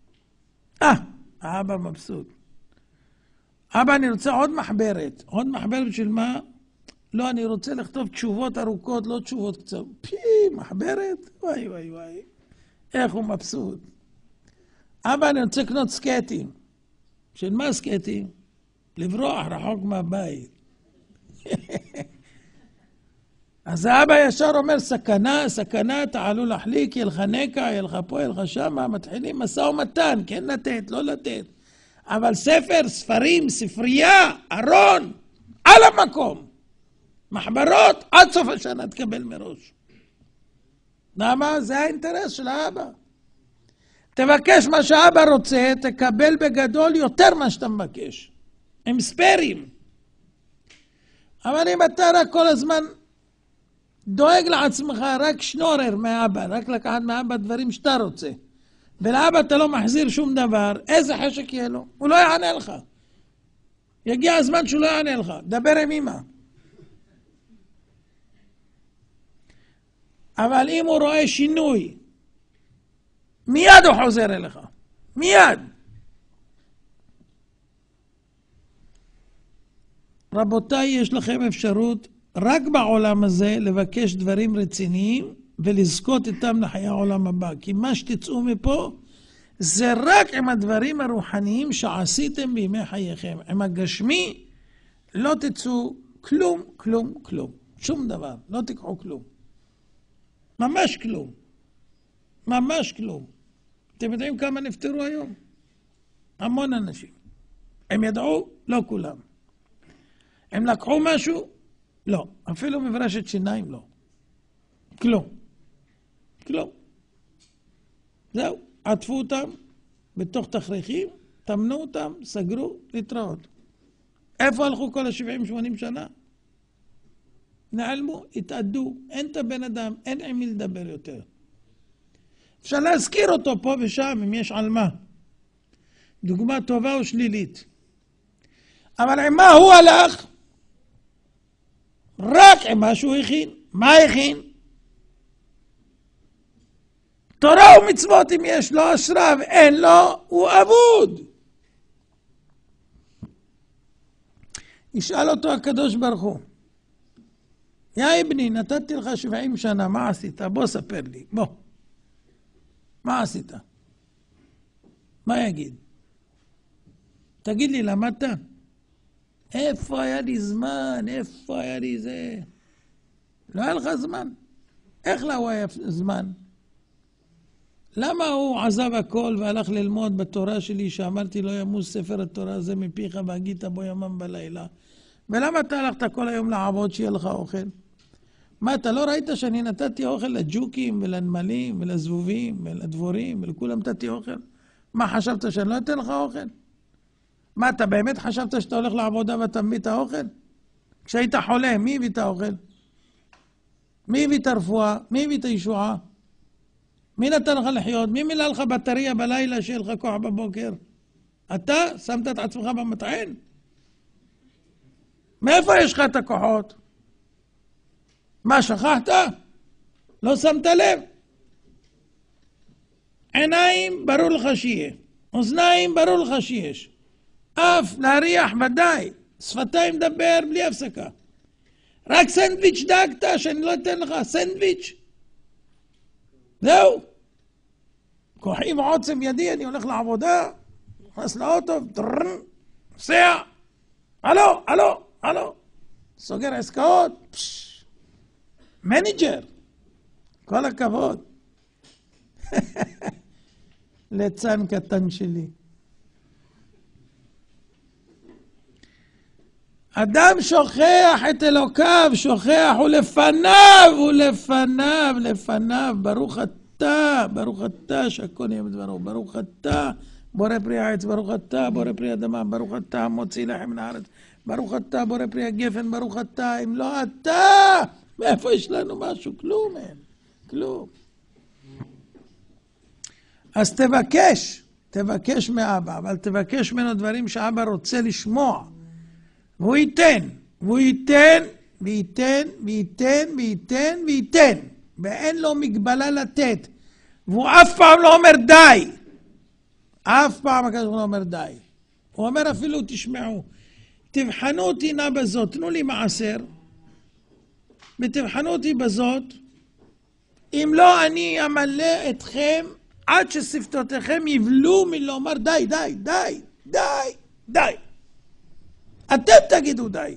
האבא מבסוט. אבא, אני רוצה עוד מחברת. עוד מחברת בשביל מה? לא, אני רוצה לכתוב תשובות ארוכות, לא תשובות קצרות. מחברת? וואי וואי וואי. איך הוא מבסוט. אבא, אני רוצה לקנות סקטים. של מה סקטים? לברוח רחוק מהבית. אז האבא ישר אומר, סכנה, סכנה, תעלו להחליק, ילך נקע, ילך פה, ילך שמה, מתחילים מסע ומתן, כן לתת, לא לתת. אבל ספר, ספרים, ספרייה, ארון, על המקום. מחברות, עד סוף השנה תקבל מראש. למה? זה האינטרס של האבא. תבקש מה שהאבא רוצה, תקבל בגדול יותר מה שאתה מבקש. הם ספרים. אבל אם אתה רק כל הזמן דואג לעצמך, רק שנורר מהאבא, רק לקחת מהאבא דברים שאתה רוצה, ולאבא אתה לא מחזיר שום דבר, איזה חשק יהיה לו? הוא לא יענה לך. יגיע הזמן שהוא לא יענה לך. דבר עם אמא. אבל אם הוא רואה שינוי, מיד הוא חוזר אליך. מיד. רבותיי, יש לכם אפשרות רק בעולם הזה לבקש דברים רציניים ולזכות איתם לחיי העולם הבא. כי מה שתצאו מפה זה רק עם הדברים הרוחניים שעשיתם בימי חייכם. עם הגשמי לא תצאו כלום, כלום, כלום. שום דבר. לא תיקחו כלום. ממש כלום. ממש כלום. אתם יודעים כמה נפטרו היום? המון אנשים. הם ידעו? לא כולם. הם לקחו משהו? לא. אפילו מברשת שיניים לא. כלום. כלום. זהו. עטפו אותם בתוך תכריכים, תמנו אותם, סגרו, להתראות. איפה הלכו כל ה-70-80 שנה? נעלמו, התאדו, אין את הבן אדם, אין עם מי לדבר יותר. אפשר להזכיר אותו פה ושם, אם יש על מה. דוגמה טובה או שלילית. אבל עם מה הוא הלך? רק עם מה שהוא הכין. מה הכין? תורה ומצוות, אם יש לו אשרה ואין לו, הוא אבוד. ישאל אותו הקדוש ברוך הוא, יא אבני, נתתי לך 70 שנה, מה עשית? בוא ספר לי, בוא. מה עשית? מה יגיד? תגיד לי, למדת? איפה היה לי זמן? איפה היה לי זה? לא היה לך זמן. איך לא היה זמן? למה הוא עזב הכל והלך ללמוד בתורה שלי שאמרתי לא ימוס ספר התורה הזה מפיך והגית בו ימם בלילה? ולמה אתה הלכת כל היום לעבוד שיהיה לך אוכל? מה, אתה לא ראית שאני נתתי אוכל לג'וקים ולנמלים ולזבובים ולדבורים ולכולם נתתי אוכל? מה, חשבת שאני לא אתן לך אוכל? מה, אתה באמת חשבת שאתה הולך לעבודה ואתה מביא את האוכל? כשהיית חולה, מי הביא את האוכל? מי הביא את הרפואה? מי הביא את הישועה? מי נתן לך לחיות? מי מילא לך בטריה בלילה שיהיה לך כוח בבוקר? אתה שמת את עצמך במטען? מאיפה יש לך את הכוחות? מה, שכחת? לא שמת לב? עיניים, ברור לך שיהיה. אוזניים, ברור לך שיש. אף, להריח, ודאי. שפתיים דבר בלי הפסקה. רק סנדוויץ' דאגת שאני לא אתן לך. סנדוויץ'. זהו. כוחי ועוצם ידי, אני הולך לעבודה, נכנס לאוטו, נוסע. הלו, הלו, הלו. סוגר עסקאות. מנג'ר. כל הכבוד. ליצן קטן שלי. אדם שוכח את אלוקיו, שוכח, ולפניו, ברוך אתה, שהכל נהיה בדברו, ברוך אתה, בורא פרי העץ, ברוך אתה, בורא פרי אדמה, ברוך אתה, מוציא לחם מן הארץ, ברוך אתה, בורא פרי הגפן, ברוך אתה, אם לא אתה, מאיפה יש לנו משהו? כלום אין, כלום. אז תבקש מאבא, אבל תבקש ממנו דברים שאבא רוצה לשמוע. והוא ייתן, וייתן, ואין לו מגבלה לתת. והוא אף פעם לא אומר די. אף פעם הקדוש ברוך הוא לא אומר די. הוא אומר אפילו, תשמעו, תבחנו אותי נא בזאת, תנו לי מעשר, ותבחנו אותי בזאת, אם לא אני אמלא אתכם עד ששפתותיכם יבלו מלומר די, די, די, די, די. אתם תגידו די.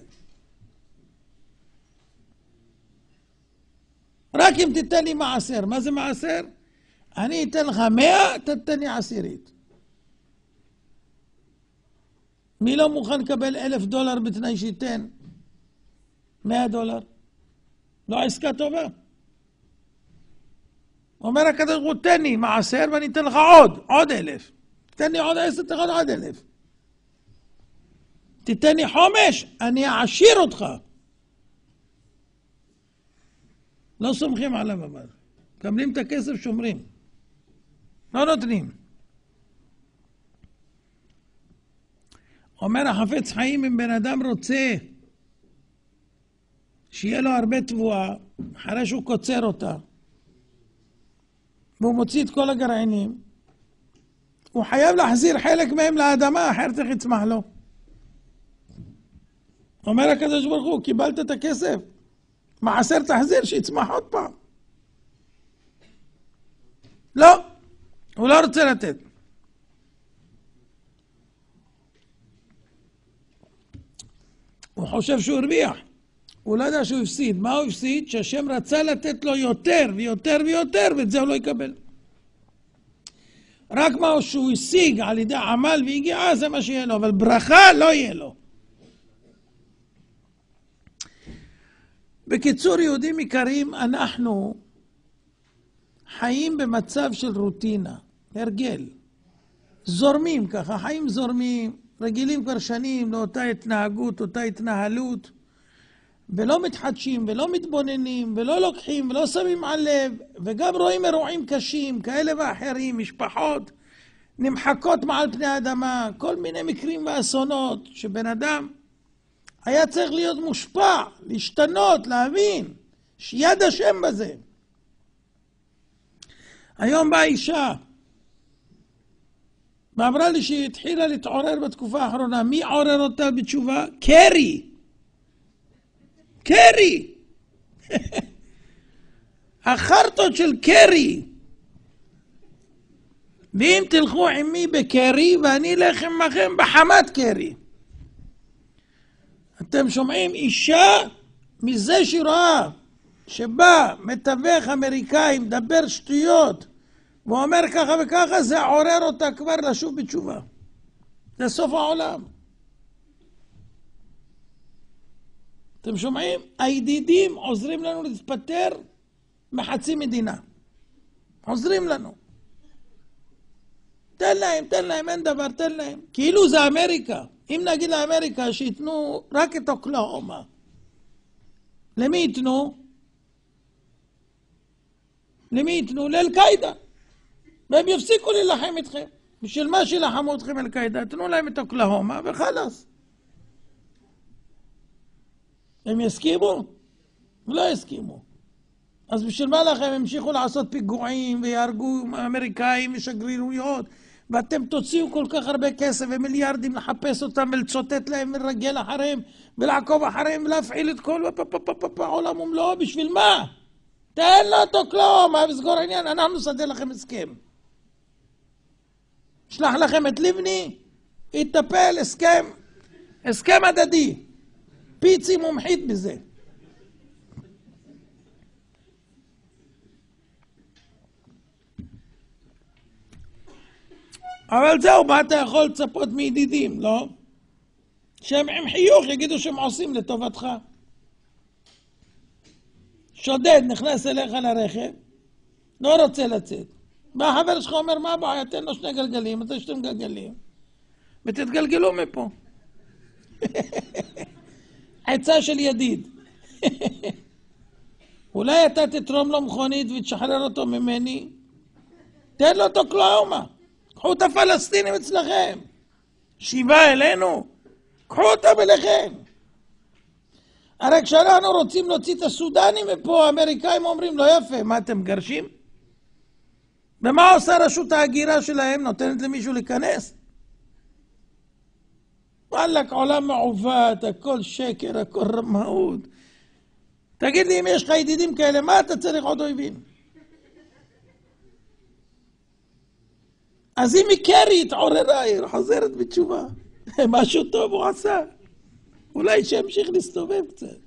רק אם תיתן לי מעשר. מה זה מעשר? אני אתן לך 100, תתן לי 10. מי לא מוכן לקבל $1,000 בתנאי שייתן $100? לא עסקה טובה. אומר הקדוש ברוך הוא, תן לי מעשר ואני אתן לך עוד 1,000. תן לי עוד 10, תן לך עוד 1,000. תיתן לי חומש, אני אעשיר אותך. לא סומכים עליו אבל. מקבלים את הכסף, שומרים. לא נותנים. אומר החפץ חיים, אם בן אדם רוצה שיהיה לו הרבה תבואה, אחרי שהוא קוצר אותה, והוא מוציא את כל הגרעינים, הוא חייב להחזיר חלק מהם לאדמה, אחרת איך יצמח לו. אומר הקדוש ברוך הוא, קיבלת את הכסף, מעשר תחזיר שיצמח עוד פעם. לא, הוא לא רוצה לתת. הוא חושב שהוא הרוויח. הוא לא יודע שהוא הפסיד. מה הוא הפסיד? שהשם רצה לתת לו יותר ויותר ויותר, ואת זה הוא לא יקבל. רק מה שהוא השיג על ידי עמל והגיעה, זה מה שיהיה לו, אבל ברכה לא יהיה לו. בקיצור, יהודים יקרים, אנחנו חיים במצב של רוטינה, הרגל. זורמים ככה, חיים זורמים, רגילים כבר שנים לאותה התנהגות, אותה התנהלות, ולא מתחדשים, ולא מתבוננים, ולא לוקחים, ולא שמים על לב, וגם רואים אירועים קשים, כאלה ואחרים, משפחות נמחקות מעל פני האדמה, כל מיני מקרים ואסונות, שבן אדם היה צריך להיות מושפע, להשתנות, להבין, שיד השם בזה. היום באה אישה, ואמרה לי שהיא התחילה להתעורר בתקופה האחרונה. מי עורר אותה בתשובה? קרי. קרי. החרטות של קרי. ואם תלכו עמי בקרי, ואני אלך עמכם בחמת קרי. אתם שומעים? אישה מזה שרואה שבא מתווך אמריקאי, מדבר שטויות, והוא אומר ככה וככה, זה עורר אותה כבר לשוב בתשובה. זה סוף העולם. אתם שומעים? הידידים עוזרים לנו להתפטר מחצי מדינה. עוזרים לנו. תן להם, אין דבר, תן להם. כאילו זה אמריקה. אם נגיד לאמריקה שיתנו רק את אוקלהומה, למי ייתנו? למי ייתנו? לאל-קאידה. והם יפסיקו להילחם איתכם. בשביל מה שילחמו אתכם אל-קאידה? תנו להם את אוקלהומה וחלאס. הם יסכימו? לא יסכימו. אז בשביל מה לכם? הם המשיכו לעשות פיגועים ויהרגו אמריקאים ושגרירויות, ואתם תוציאו כל כך הרבה כסף ומיליארדים לחפש אותם ולצוטט להם ולרגל אחריהם ולעקוב אחריהם ולהפעיל את כל העולם ומלואו. בשביל מה? תן לו את אוקלהומה וסגור העניין, אנחנו נסדר לכם הסכם. שלח לכם את לבני, יטפל, הסכם הדדי. פיצי מומחית בזה. אבל זהו, מה אתה יכול לצפות מידידים, לא? שהם עם חיוך יגידו שהם עושים לטובתך. שודד נכנס אליך לרכב, לא רוצה לצאת. בא החבר שלך אומר, מה הבעיה? תן לו 2 גלגלים, אתה 2 גלגלים, ותתגלגלו מפה. עצה של ידיד. אולי אתה תתרום לו מכונית ותשחרר אותו ממני? תן לו את אוקלהומה. קחו את הפלסטינים אצלכם. שיבה אלינו. קחו אותם אליכם. הרי כשאנחנו רוצים להוציא את הסודנים מפה, האמריקאים אומרים, לא יפה, מה אתם גרשים? ומה עושה רשות ההגירה שלהם? נותנת למישהו להיכנס? וואלק, עולם מעוות, הכל שקר, הכל רמאות. תגיד לי, אם יש לך ידידים כאלה, מה אתה צריך עוד אויבים? אז אם קרי התעוררה, היא חוזרת בתשובה. משהו טוב הוא עשה. אולי שימשיך להסתובב קצת.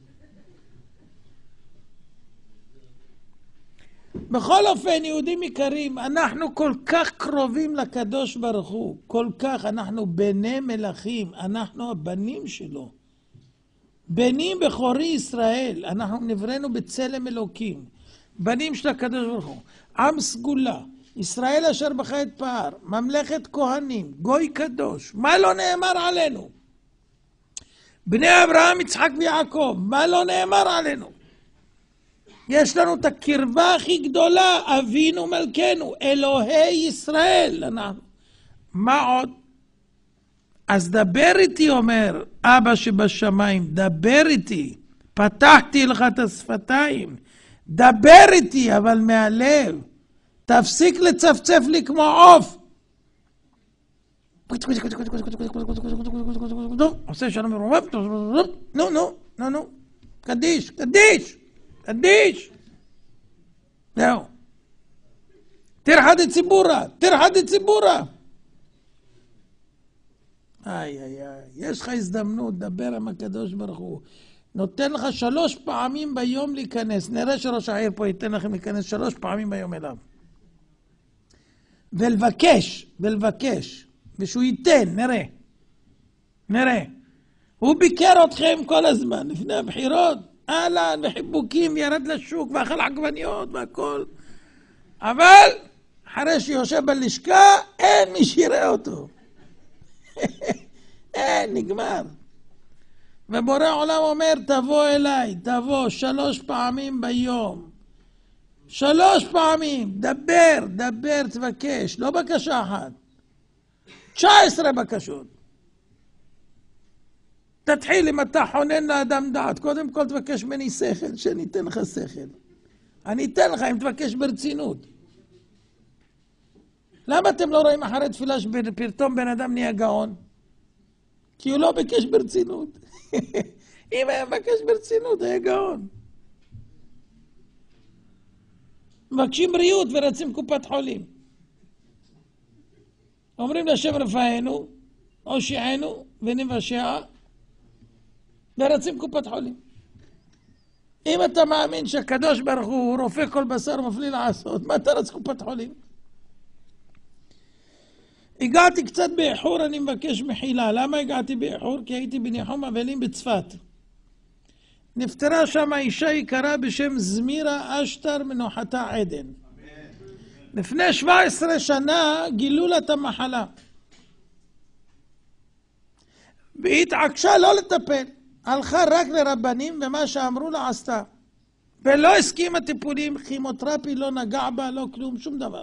בכל אופן, יהודים יקרים, אנחנו כל כך קרובים לקדוש ברוך הוא. כל כך, אנחנו בני מלכים. אנחנו הבנים שלו. בנים בכורי ישראל. אנחנו נבראנו בצלם אלוקים. בנים של הקדוש ברוך הוא, עם סגולה, ישראל אשר בחיית פאר, ממלכת כהנים, גוי קדוש, מה לא נאמר עלינו? בני אברהם, יצחק ויעקב, מה לא נאמר עלינו? יש לנו את הקרבה הכי גדולה, אבינו מלכנו, אלוהי ישראל. מה עוד? אז דבר איתי, אומר אבא שבשמיים, דבר איתי, פתחתי לך את השפתיים, דבר איתי, אבל מהלב, תפסיק לצפצף לי כמו עוף. עושה שלום ורומב, נו, קדיש, זהו. תרחד ציבורה. יש לך הזדמנות, דבר עם הקדוש ברוך הוא. נותן לך 3 פעמים ביום להיכנס. נראה שראש העיר פה ייתן לכם להיכנס 3 פעמים ביום אליו. ולבקש. ושהוא ייתן, נראה. הוא ביקר אתכם כל הזמן, לפני הבחירות. אהלן, וחיבוקים, ירד לשוק, ואכל עגבניות והכל. אבל, אחרי שיושב בלשכה, אין מי שיראה אותו. אין, נגמר. ובורא עולם אומר, תבוא אליי, 3 פעמים ביום. 3 פעמים, דבר, תבקש, לא בקשה אחת. 19 בקשות. תתחיל אם אתה חונן לאדם דעת, קודם כל תבקש ממני שכל, שאני אתן לך שכל. אני אתן לך אם תבקש ברצינות. למה אתם לא רואים אחרי תפילה שפתאום בן אדם נהיה גאון? כי הוא לא בקש ברצינות. אם היה מבקש ברצינות, היה גאון. מבקשים בריאות ורצים קופת חולים. אומרים לשם רפאנו, הושיענו ונבשע, ורצים קופת חולים. אם אתה מאמין שהקדוש ברוך הוא רופא כל בשר ומפליא לעשות, מה אתה רץ קופת חולים? הגעתי קצת באיחור, אני מבקש מחילה. למה הגעתי באיחור? כי הייתי בניחום אבלים בצפת. נפטרה שם אישה יקרה בשם זמירה אשטר מנוחתה עדן. לפני 17 שנה גילו לה את המחלה. והיא התעקשה לא לטפל. הלכה רק לרבנים ומה שאמרו לה עשתה. ולא הסכימה טיפולים, כימותרפי לא נגע בה, לא כלום, שום דבר.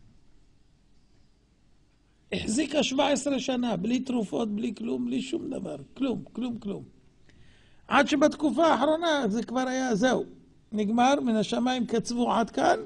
החזיקה 17 שנה, בלי תרופות, בלי כלום, בלי שום דבר. כלום. עד שבתקופה האחרונה זה כבר היה, זהו. נגמר, מן השמיים קצבו עד כאן.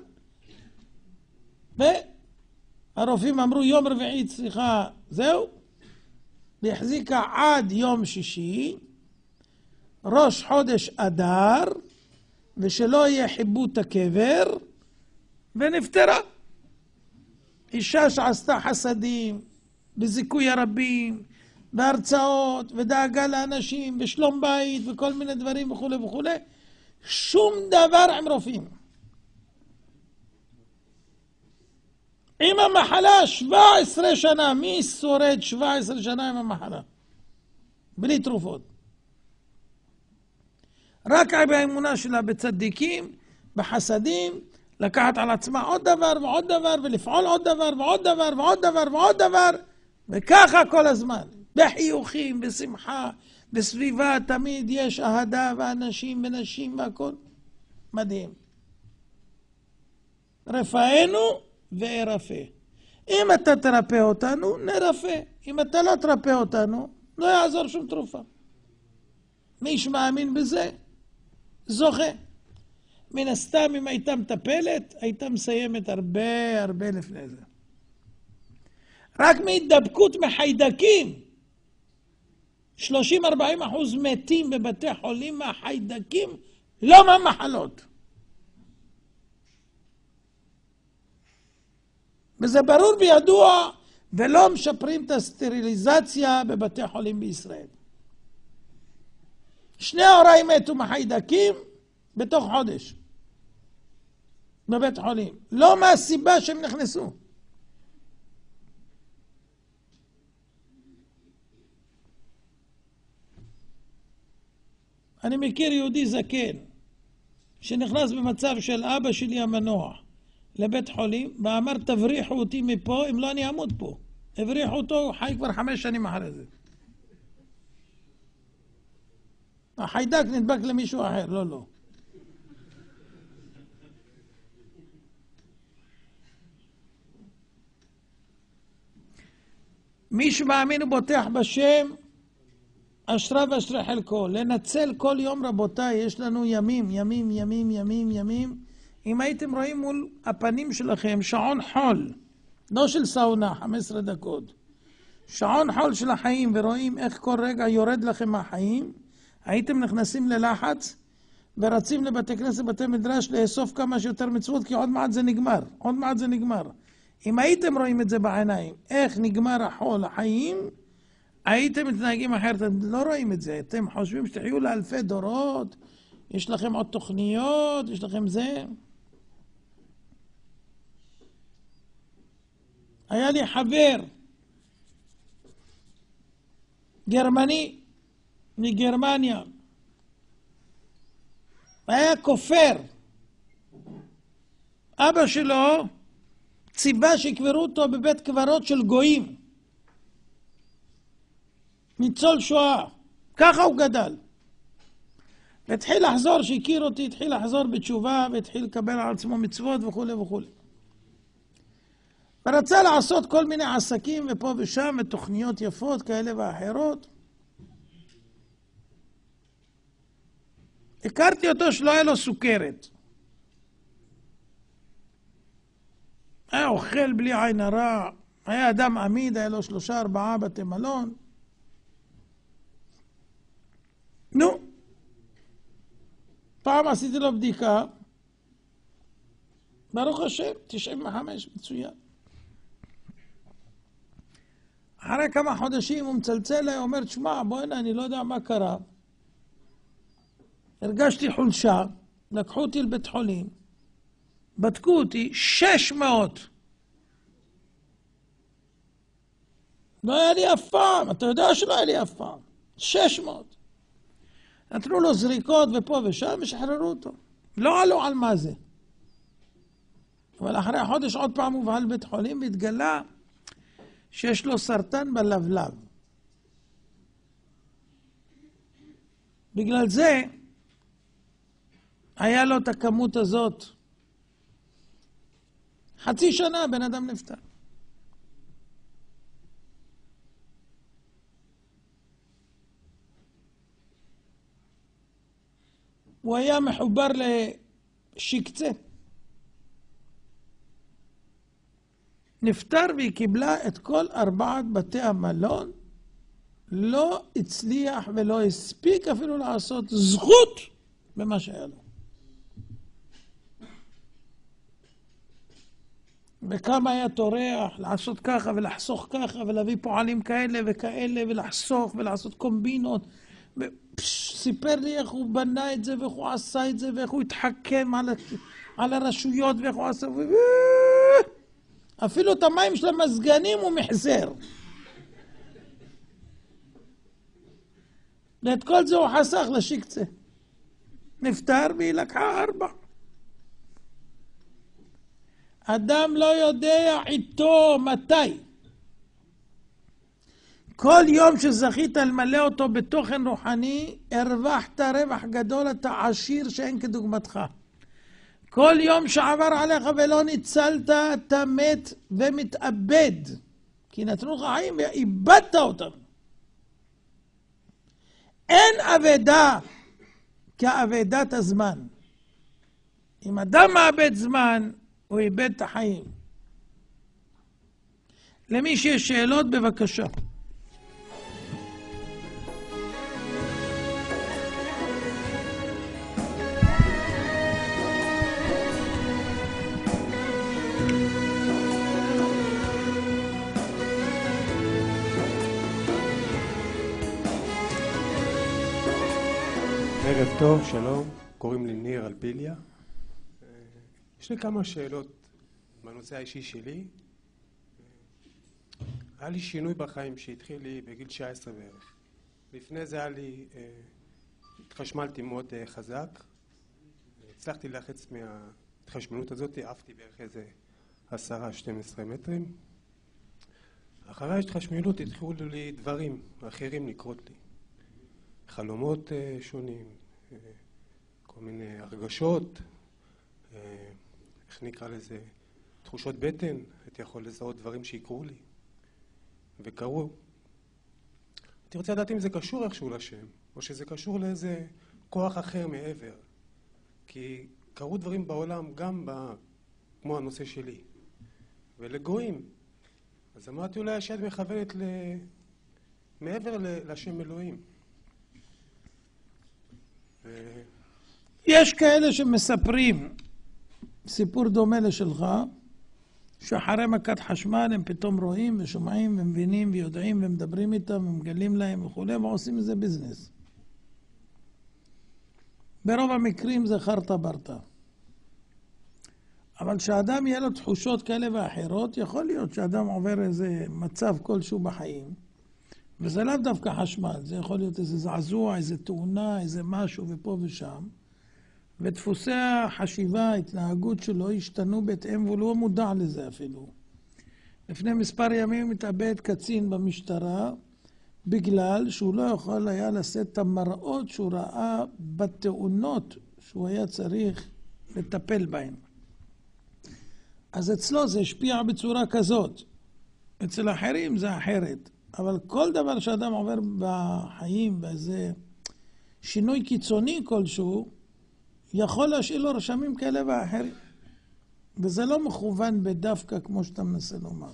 והרופאים אמרו יום רביעי צריכה, זהו. והחזיקה עד יום שישי, ראש חודש אדר, ושלא יהיה חיבוט הקבר, ונפטרה. אישה שעשתה חסדים, בזיכוי הרבים, בהרצאות, ודאגה לאנשים, בשלום בית, וכל מיני דברים וכו'. שום דבר עם רופאים. עם המחלה 17 שנה, מי שורד 17 שנה עם המחלה? בלי תרופות. רק באמונה שלה בצדיקים, בחסדים, לקחת על עצמה עוד דבר ועוד דבר, ולפעול עוד דבר ועוד דבר ועוד דבר ועוד דבר, וככה כל הזמן. בחיוכים, בשמחה, בסביבה תמיד יש אהדה ואנשים ונשים והכל. מדהים. רפאנו וארפא. אם אתה תרפא אותנו, נרפא. אם אתה לא תרפא אותנו, לא יעזור שום תרופה. מי שמאמין בזה, זוכה. מן הסתם אם הייתה מטפלת, הייתה מסיימת הרבה לפני זה. רק מהתדבקות מחיידקים, 30-40% מתים בבתי חולים מהחיידקים, לא מהמחלות. וזה ברור וידוע, ולא משפרים את הסטריליזציה בבתי חולים בישראל. 2 הוריי מתו מחיידקים בתוך חודש. בבית חולים. לא מהסיבה שהם נכנסו. אני מכיר יהודי זקן, שנכנס במצב של אבא שלי המנוח לבית חולים, ואמר תבריחו אותי מפה, אם לא אני אמות פה. הבריחו אותו, הוא חי כבר 5 שנים אחרי זה. החיידק נדבק למישהו אחר, לא. מי שמאמין ובוטח בשם, אשרה ואשרי חלקו. לנצל כל יום, רבותיי, יש לנו ימים. אם הייתם רואים מול הפנים שלכם שעון חול, לא של סאונה, 15 דקות, שעון חול של החיים, ורואים איך כל רגע יורד לכם מהחיים, הייתם נכנסים ללחץ ורצים לבתי כנסת, בתי מדרש, לאסוף כמה שיותר מצוות, כי עוד מעט זה נגמר. אם הייתם רואים את זה בעיניים, איך נגמר החול, החיים, הייתם מתנהגים אחרת. אתם לא רואים את זה, אתם חושבים שתחיו לאלפי דורות, יש לכם עוד תוכניות, יש לכם זה. היה לי חבר גרמני מגרמניה, היה כופר. אבא שלו ציווה שיקברו אותו בבית קברות של גויים, ניצול שואה. ככה הוא גדל. והתחיל לחזור, שהכיר אותי, התחיל לחזור בתשובה, והתחיל לקבל על עצמו מצוות וכו'. ורצה לעשות כל מיני עסקים ופה ושם, ותוכניות יפות כאלה ואחרות. הכרתי אותו שלא היה לו סוכרת. היה אוכל בלי עין הרע, היה אדם עמיד, היה לו 3-4 בתי מלון. פעם עשיתי לו בדיקה, ברוך השם, 95, מצוין. אחרי כמה חודשים הוא מצלצל לי, אומר, תשמע, בוא'נה, אני לא יודע מה קרה. הרגשתי חולשה, לקחו אותי לבית חולים, בדקו אותי, 600. לא היה לי אף פעם, אתה יודע שלא היה לי אף פעם. 600. נתנו לו זריקות ופה ושם, ושחררו אותו. לא עלו על מה זה. אבל אחרי החודש עוד פעם הוא בא לבית חולים, והתגלה שיש לו סרטן בלבלב. בגלל זה היה לו את הכמות הזאת. חצי שנה בן אדם נפטר. הוא היה מחובר לשקצה. נפטר והיא קיבלה את כל 4 בתי המלון, לא הצליח ולא הספיק אפילו לעשות זכות במה שהיה לו. וכמה היה טורח לעשות ככה ולחסוך ככה ולהביא פועלים כאלה וכאלה ולחסוך ולעשות קומבינות. סיפר לי איך הוא בנה את זה ואיך הוא עשה את זה ואיך הוא התחכם על הרשויות ואיך הוא עשה. אפילו את המים של המזגנים הוא מחזר. ואת כל זה הוא חסך לשקצה. נפטר והיא לקחה 4. אדם לא יודע איתו מתי. כל יום שזכית למלא אותו בתוכן רוחני, הרווחת רווח גדול, אתה עשיר שאין כדוגמתך. כל יום שעבר עליך ולא ניצלת, אתה מת ומתאבד. כי נתנו לך חיים ואיבדת אותם. אין אבדה כאבדת הזמן. אם אדם מאבד זמן, הוא איבד את החיים. למי שיש שאלות, בבקשה. ערב טוב, שלום, קוראים לי ניר אלפיליה. יש לי כמה שאלות בנושא האישי שלי. היה לי שינוי בחיים שהתחיל לי בגיל 19 בערך. לפני זה היה לי, התחשמלתי מאוד חזק, הצלחתי להחץ מההתחשמלות הזאת, עפתי בערך איזה 10-12 מטרים. אחרי ההתחשמלות התחילו לי דברים אחרים לקרות לי. חלומות שונים, כל מיני הרגשות, איך נקרא לזה, תחושות בטן, הייתי יכול לזהות דברים שיקרו לי, וקרו. הייתי רוצה לדעת אם זה קשור איכשהו לשם, או שזה קשור לאיזה כוח אחר מעבר. כי קרו דברים בעולם גם כמו הנושא שלי, ולגויים. אז אמרתי אולי השד מכוונת מעבר לשם אלוהים. יש כאלה שמספרים סיפור דומה לשלך, שאחרי מכת חשמל הם פתאום רואים ושומעים ומבינים ויודעים ומדברים איתם ומגלים להם וכולי, ועושים מזה ביזנס. ברוב המקרים זה חרטה ברטה. אבל שאדם יהיה לו תחושות כאלה ואחרות, יכול להיות שאדם עובר איזה מצב כלשהו בחיים, וזה לאו דווקא חשמל, זה יכול להיות איזה זעזוע, איזה תאונה, איזה משהו ופה ושם, ודפוסי החשיבה, ההתנהגות שלו השתנו בהתאם, והוא לא מודע לזה אפילו. לפני מספר ימים התאבד קצין במשטרה, בגלל שהוא לא יכול היה לשאת את המראות שהוא ראה בתאונות שהוא היה צריך לטפל בהן. אז אצלו זה השפיע בצורה כזאת. אצל אחרים זה אחרת. אבל כל דבר שאדם עובר בחיים, באיזה שינוי קיצוני כלשהו, יכול להשאיר לו רשמים כאלה ואחרים. וזה לא מכוון בדווקא כמו שאתה מנסה לומר.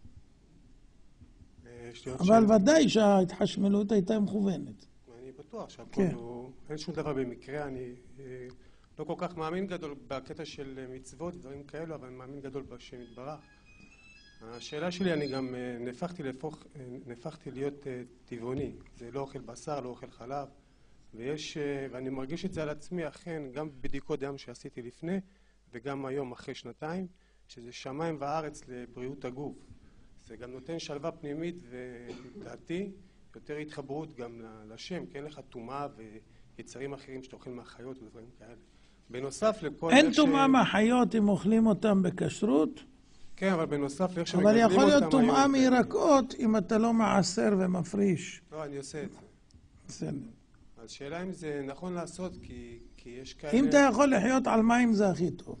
אבל ודאי שההתחשמלות הייתה מכוונת. אני בטוח שהכל הוא... אין שום דבר במקרה, אני לא כל כך מאמין גדול בקטע של מצוות ודברים כאלו, אבל אני מאמין גדול בשם יתברך. השאלה שלי, אני גם נהפכתי להיות טבעוני. זה לא אוכל בשר, לא אוכל חלב. ואני מרגיש את זה על עצמי, אכן, גם בבדיקות דם שעשיתי לפני, וגם היום אחרי 2 שזה שמיים וארץ לבריאות הגוף. זה גם נותן שלווה פנימית ולדעתי יותר התחברות גם לשם, כי אין לך טומאה ויצרים אחרים שאתה אוכל מהחיות ודברים כאלה. בנוסף לכל... אין טומאה מהחיות אם אוכלים אותם בכשרות? כן, אבל בנוסף לאיך שמגדלים אותם... אבל יכול להיות טומאה מירקות אם אתה לא מעשר ומפריש. לא, אני עושה את זה. בסדר. אז שאלה אם זה נכון לעשות, כי יש כאלה... אם אתה יכול לחיות על מים זה הכי טוב.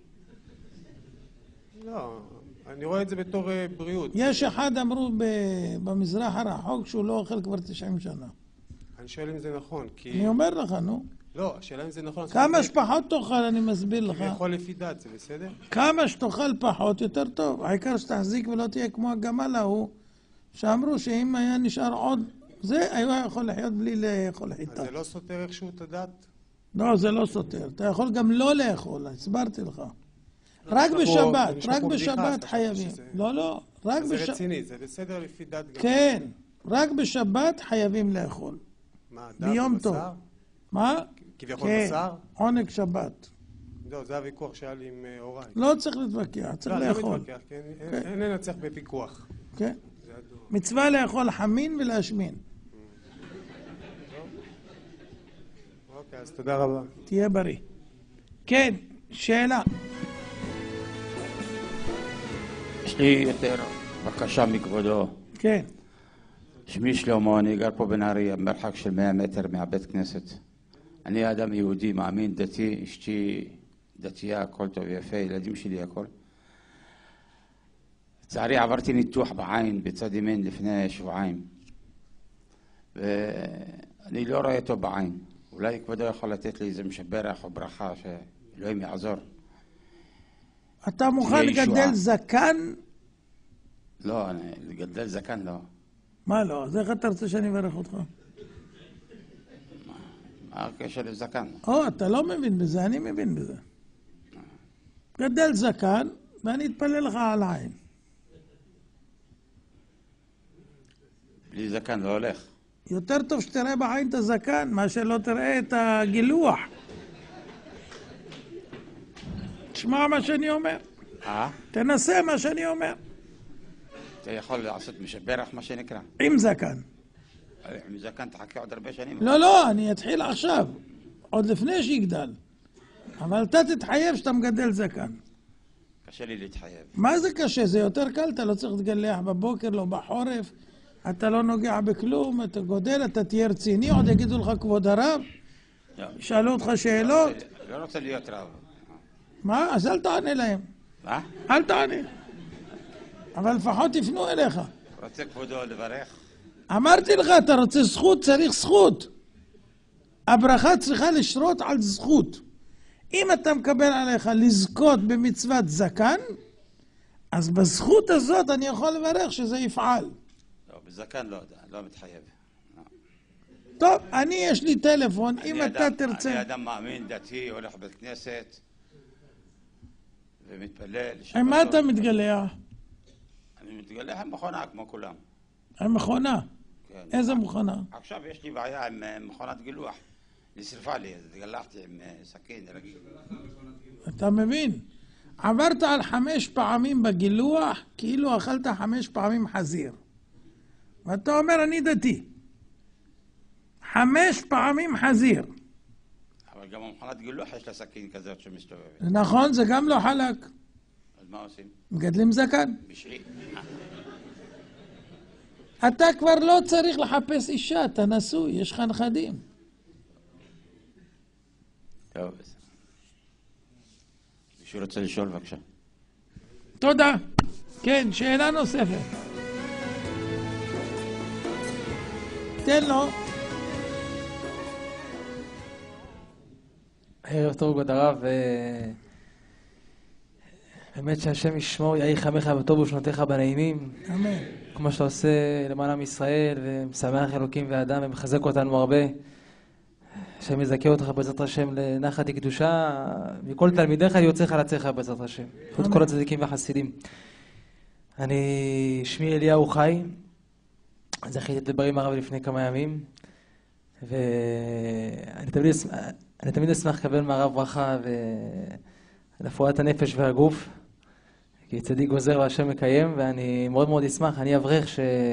לא, אני רואה את זה בתור בריאות. יש אחד אמרו במזרח הרחוק שהוא לא אוכל כבר 90 שנה. אני שואל אם זה נכון, כי... אני אומר לך, נו. לא, השאלה אם זה נכון... כמה שפחות תאכל, אני מסביר לך. יכול לפי דת, זה בסדר? כמה שתאכל פחות, יותר טוב. העיקר שתחזיק ולא תהיה כמו הגמל ההוא, שאמרו שאם היה נשאר עוד... זה היה יכול לחיות בלי לאכול חיטה. אז זה לא סותר איכשהו את הדת? לא, זה לא סותר. אתה יכול גם לא לאכול, הסברתי לך. רק בשבת, רק בשבת חייבים. לא, רק בשבת. זה רציני, זה בסדר לפי דת גם. כן, רק בשבת חייבים לאכול. מה, דת ביום טוב. בשר? מה? כביכול כן, בשר? עונג שבת. לא, זה הוויכוח שהיה לי עם הוריי. לא צריך להתווכח, צריך לאכול. לא מתווכח, כן? אין לנצח בפיקוח. כן. מצווה לאכול חמין ולהשמין. אוקיי, אז תודה רבה. תהיה בריא. כן, שאלה. יש לי יותר בקשה מכבודו. כן. שמי שלמה, אני גר פה בנהריה, מרחק של 100 מטר מהבית כנסת. אני אדם יהודי, מאמין, דתי, אשתי דתייה, הכל טוב ויפה, ילדים שלי, הכל. לצערי עברתי ניתוח בעין בצד ימין לפני 2 שבועות. ואני לא רואה אותו בעין. אולי כבודו יכול לתת לי איזה משברך או ברכה שאלוהים יעזור. אתה מוכן לגדל זקן? לא, לגדל זקן לא. מה לא? אז איך אתה רוצה שאני אברך אותך? מה הקשר לזקן? אתה לא מבין בזה, אני מבין בזה. גדל זקן ואני אתפלל לך על העין. בלי זקן לא הולך. יותר טוב שתראה בעין את הזקן, מאשר לא תראה את הגילוח. תשמע מה שאני אומר. תנסה מה שאני אומר. אתה יכול לעשות משברך, מה שנקרא. עם זקן. עם זקן תחכה עוד הרבה שנים. לא, אני אתחיל עכשיו. עוד לפני שיגדל. אבל אתה תתחייב שאתה מגדל זקן. קשה לי להתחייב. מה זה קשה? זה יותר קל, אתה לא צריך להתגלח בבוקר, לא בחורף, אתה לא נוגע בכלום, אתה גודל, אתה תהיה רציני, עוד יגידו לך כבוד הרב, שאלו אותך שאלות. לא רוצה להיות רב. מה? אז אל תענה להם. מה? אל תענה. אבל לפחות תפנו אליך. רוצה כבודו לברך? אמרתי לך, אתה רוצה זכות, צריך זכות. הברכה צריכה לשרות על זכות. אם אתה מקבל עליך לזכות במצוות זקן, אז בזכות הזאת אני יכול לברך שזה יפעל. לא, בזקן לא יודע, לא מתחייב. טוב, יש לי טלפון, אם אתה תרצה... אני אדם מאמין, דתי, הולך בית כנסת ומתפלל. עם מה אתה מתגלח? אני מתגלח עם מכונה כמו כולם. עם מכונה? כן. איזה מכונה? עכשיו יש לי בעיה עם מכונת גילוח. נשרפה לי, אז התגלחתי עם סכין רגיל. אתה מבין? עברת על 5 פעמים בגילוח, כאילו אכלת 5 פעמים חזיר. ואתה אומר, אני דתי. 5 פעמים חזיר. אבל גם המכונת גילוח יש לה סכין כזאת שמסתובבת. נכון, זה גם לא חלק. אז מה עושים? מגדלים זקן. בשעי. אתה כבר לא צריך לחפש אישה, אתה נשוי, יש לך נכדים. טוב. מישהו רוצה לשאול בבקשה. תודה. כן, שאלה נוספת. תן לו. ערב טוב כבוד הרב, באמת שהשם ישמור יאריך ימיך בטוב ושנותיך בנעימים, אמן. כמו שאתה עושה למען עם ישראל ומשמח אלוקים ואדם ומחזק אותנו הרבה. השם יזכה אותך בעזרת השם לנחת קדושה, מכל תלמידיך יוצאך לצאך בעזרת השם, את כל הצדיקים והחסידים. שמי אליהו חי, זכיתי לדבר עם הרב לפני כמה ימים, ואני תמיד אשמח לקבל מהרב ברכה ולרפואת הנפש והגוף, כי צדיק גוזר והשם מקיים, ואני מאוד מאוד אשמח. אני אברך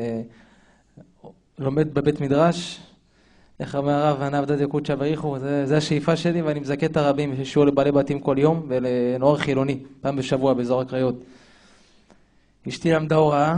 שלומד בבית מדרש, איך אומר הרב, וענה בדד יקוד שבריחו, זה השאיפה שלי, ואני מזכה את הרבים שיעור לבעלי בתים כל יום ולנוער חילוני, פעם בשבוע באזור הקריות. אשתי למדה הוראה,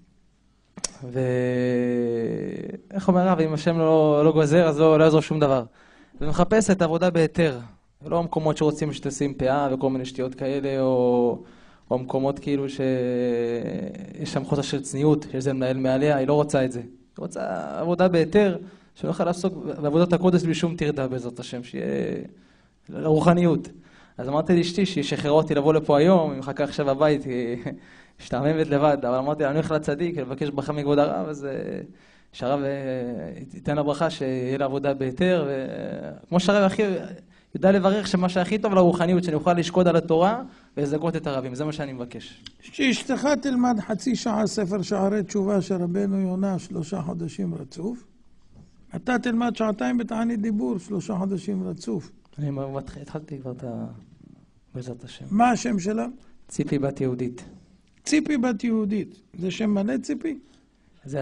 ואיך אומר הרב, אם השם לא גוזר, אז לא יעזור שום דבר. ומחפשת עבודה בהיתר, לא מקומות שרוצים שתשים פאה וכל מיני שטויות כאלה, או מקומות כאילו שיש שם חוסר של צניעות, שיש זה מנהל מעליה, היא לא רוצה את זה. היא רוצה עבודה בהיתר, שלא יכולה לעסוק בעבודת הקודש בלי שום תרדה בעזרת השם, שיהיה לרוחניות. אז אמרתי לאשתי שהיא שחררה אותי לבוא לפה היום, היא מחכה עכשיו בבית, היא משתעממת לבד, אבל אמרתי לה, אני הולך לצדיק, לבקש ברכה מכבוד הרב, אז שהרב ייתן לה ברכה שיהיה לה עבודה בהיתר, וכמו שהרב הכי ידע לברך שמה שהכי טוב לרוחניות, שאני אוכל לשקוד על התורה ולזכות את הרבים, זה מה שאני מבקש. שאשתך תלמד חצי שעה ספר שערי תשובה של רבנו יונה 3 חודשים רצוף, אתה תלמד 2 שעות בתענית דיבור 3 חודשים רצוף. אני התחלתי כבר את בעזרת השם. מה השם שלה? ציפי בת יהודית. ציפי בת יהודית. זה שם מלא ציפי? זה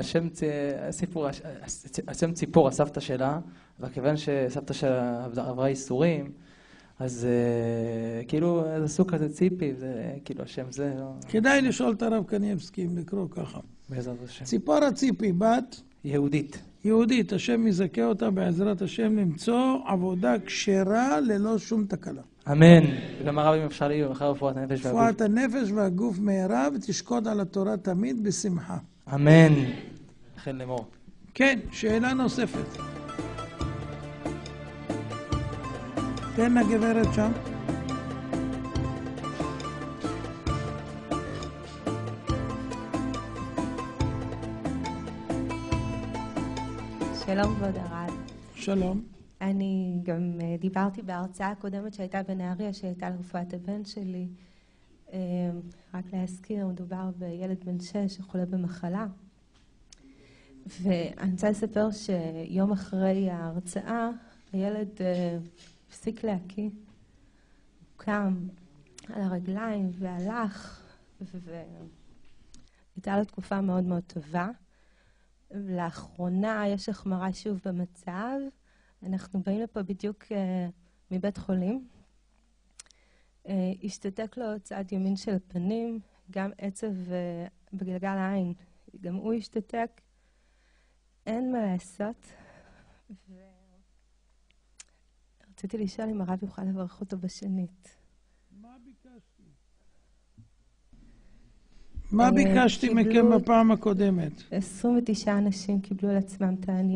השם ציפור, הסבתא שלה, וכיוון שסבתא שלה עברה איסורים, אז כאילו זה סוג כזה ציפי, זה כאילו השם זה... כדאי לשאול את הרב קניבסקי אם לקרוא ככה. בעזרת השם. ציפורה ציפי, בת? יהודית. יהודית, השם יזכה אותה בעזרת השם למצוא עבודה כשרה ללא שום תקלה. אמן. וגם הרב אם אפשר לי במחר רפואת הנפש והגוף. רפואת הנפש והגוף מהרה ותשקוד על התורה תמיד בשמחה. אמן. לכן לאמור. כן, שאלה נוספת. תן לגברת שם. שלום כבוד הרב. שלום. אני גם דיברתי בהרצאה הקודמת שהייתה בנהריה, שהייתה לרפואת הבן שלי. רק להזכיר, מדובר בילד בן 6 שחולה במחלה. ואני רוצה לספר שיום אחרי ההרצאה, הילד הפסיק להקיא. הוא קם על הרגליים והלך, והייתה לו תקופה מאוד מאוד טובה. לאחרונה יש החמרה שוב במצב. אנחנו באים לפה בדיוק מבית חולים, השתתק לו צד ימין של הפנים, גם עצב בגלגל העין, גם הוא השתתק. אין מה לעשות. רציתי לשאול אם הרב יוכל לברך אותו בשנית. מה ביקשתי מכם בפעם הקודמת? 29 אנשים קיבלו על עצמם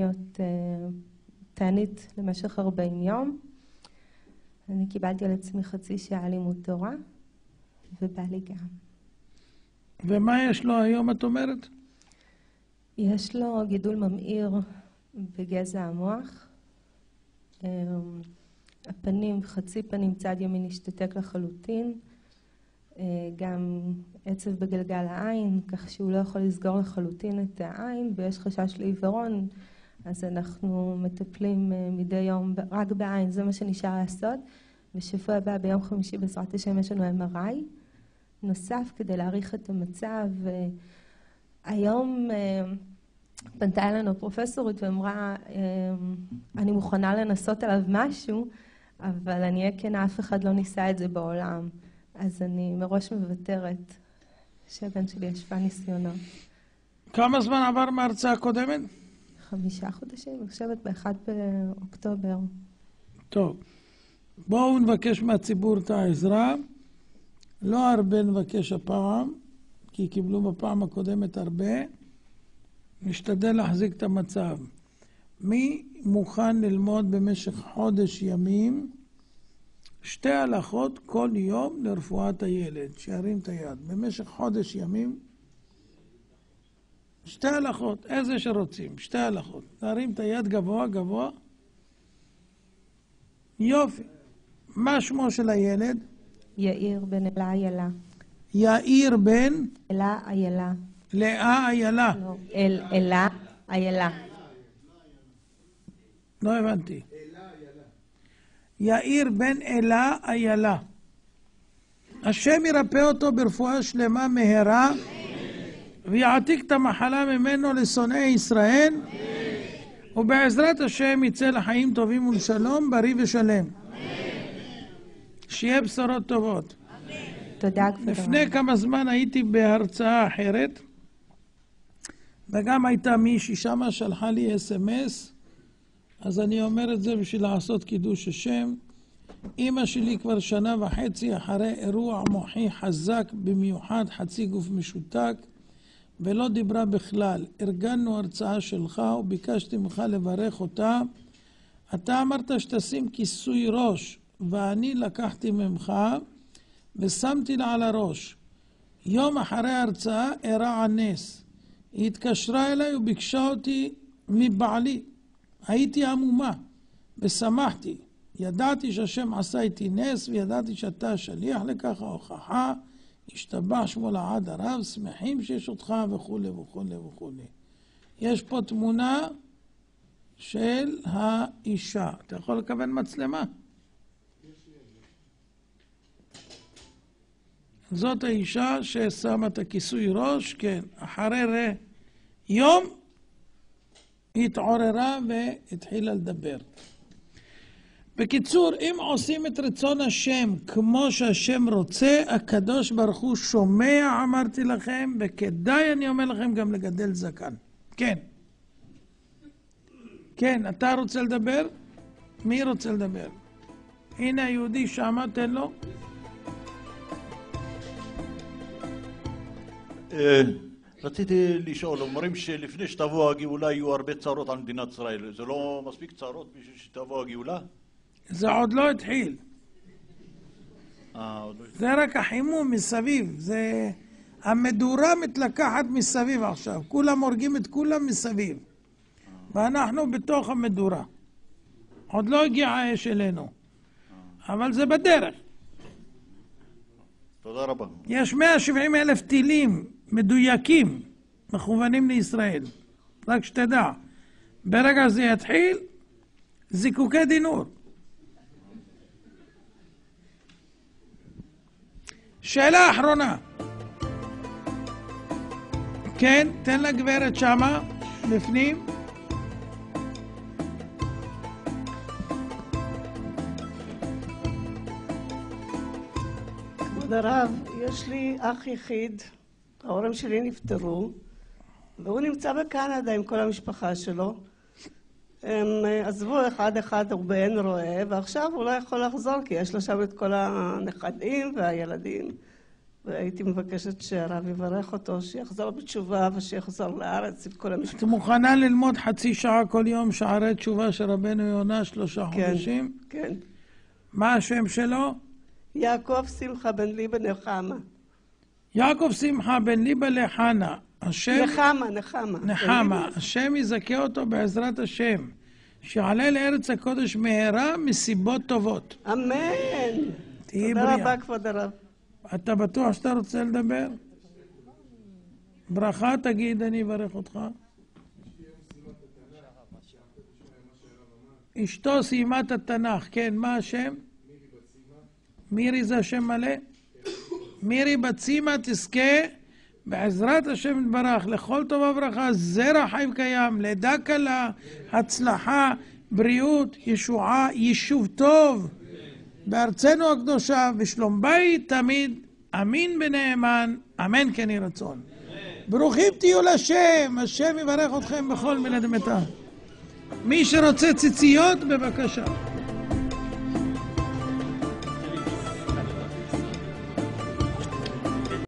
תענית למשך 40 יום. אני קיבלתי על עצמי חצי שעה לימוד תורה, ובעלי גם. ומה יש לו היום, את אומרת? יש לו גידול ממאיר בגזע המוח. הפנים, חצי פנים, צד ימין השתתק לחלוטין. גם עצב בגלגל העין, כך שהוא לא יכול לסגור לחלוטין את העין, ויש חשש לעיוורון, אז אנחנו מטפלים מדי יום רק בעין, זה מה שנשאר לעשות. בשבוע הבא, ביום חמישי, בעזרת השם, יש לנו MRI נוסף כדי להעריך את המצב. היום פנתה אלינו פרופסורית ואמרה, אני מוכנה לנסות עליו משהו, אבל אני אהיה כן, אף אחד לא ניסה את זה בעולם. אז אני מראש מוותרת שהבן שלי ישבה ניסיונות. כמה זמן עבר מההרצאה הקודמת? 5 חודשים, אני חושבת ב1 באוקטובר. טוב, בואו נבקש מהציבור את העזרה. לא הרבה נבקש הפעם, כי קיבלו בפעם הקודמת הרבה. נשתדל להחזיק את המצב. מי מוכן ללמוד במשך חודש ימים 2 הלכות כל יום לרפואת הילד? שירים את היד. במשך חודש ימים 2 הלכות, איזה שרוצים, 2 הלכות. להרים את היד גבוה גבוה. יופי. מה שמו של הילד? יאיר בן אלה איילה. יאיר בן? אלה איילה. לאה איילה. לא, אלה איילה. לא הבנתי. יאיר בן אלה איילה. השם ירפא אותו ברפואה שלמה מהרה, ויעתיק את המחלה ממנו לשונאי ישראל, ובעזרת השם יצא לחיים טובים ולשלום, בריא ושלם. שיהיה בשורות טובות. תודה כבוד. לפני כמה זמן הייתי בהרצאה אחרת, וגם הייתה מישהי שמה שלחה לי SMS, אז אני אומר את זה בשביל לעשות קידוש השם. אמא שלי כבר 1.5 שנה אחרי אירוע מוחי חזק במיוחד, חצי גוף משותק, ולא דיברה בכלל. ארגנו הרצאה שלך וביקשתי ממך לברך אותה. אתה אמרת שתשים כיסוי ראש, ואני לקחתי ממך ושמתי לה על הראש. יום אחרי ההרצאה אירע הנס. היא התקשרה אליי וביקשה אותי מבעלי. הייתי עמומה ושמחתי. ידעתי שהשם עשה איתי נס, וידעתי שאתה שליח לכך, ההוכחה. השתבח שמו לעד הרב, שמחים שיש אותך וכו' וכו' וכו'. יש פה תמונה של האישה. אתה יכול לכוון מצלמה? זאת האישה ששמה את הכיסוי ראש, כן. אחרי יום היא התעוררה והתחילה לדבר. בקיצור, אם עושים את רצון השם כמו שהשם רוצה, הקדוש ברוך הוא שומע, אמרתי לכם, וכדאי אני אומר לכם גם לגדל זקן. כן. כן, אתה רוצה לדבר? מי רוצה לדבר? הנה היהודי שמה, תן לו. רציתי לשאול, אומרים שלפני שתבוא הגאולה יהיו הרבה צרות על מדינת ישראל. זה לא מספיק צרות בשביל שתבוא הגאולה? זה עוד לא התחיל. זה רק החימום מסביב. זה המדורה מתלקחת מסביב עכשיו. כולם הורגים את כולם מסביב. ואנחנו בתוך המדורה. עוד לא הגיע האש אלינו. אבל זה בדרך. תודה רבה. יש 170,000 טילים מדויקים מכוונים לישראל. רק שתדע. ברגע זה יתחיל, זיקוקי דינור. שאלה אחרונה. כן, תן לגברת שמה, בפנים. כבוד הרב, יש לי אח יחיד, ההורים שלי נפטרו, והוא נמצא בקנדה עם כל המשפחה שלו. הם עזבו אחד הוא באין רואה, ועכשיו הוא לא יכול לחזור כי יש לו שם את כל הנכדים והילדים. והייתי מבקשת שהרב יברך אותו, שיחזור בתשובה ושיחזור לארץ עם כל המשפחה. את מוכנה ללמוד חצי שעה כל יום שערי תשובה של רבנו יונה 3 חודשים? כן. מה השם שלו? יעקב שמחה בן ליבה נחמה. יעקב שמחה בן ליבה לחנה. נחמה. השם יזכה אותו בעזרת השם. שיעלה לארץ הקודש מהרה מסיבות טובות. אמן. תודה רבה כבוד הרב. אתה בטוח שאתה רוצה לדבר? ברכה תגיד, אני אברך אותך. אשתו סיימה את התנ"ך, כן, מה השם? מירי זה השם מלא? מירי בצימה תזכה בעזרת השם יתברך לכל טוב וברכה, זרע חיים קיים, לידה קלה, הצלחה, בריאות, ישועה, יישוב טוב בארצנו הקדושה ושלום בית תמיד, אמין ונאמן, אמן כן יהי רצון. ברוכים תהיו לשם, השם יברך אתכם בכל מילה דמתה. מי שרוצה ציציות בבקשה.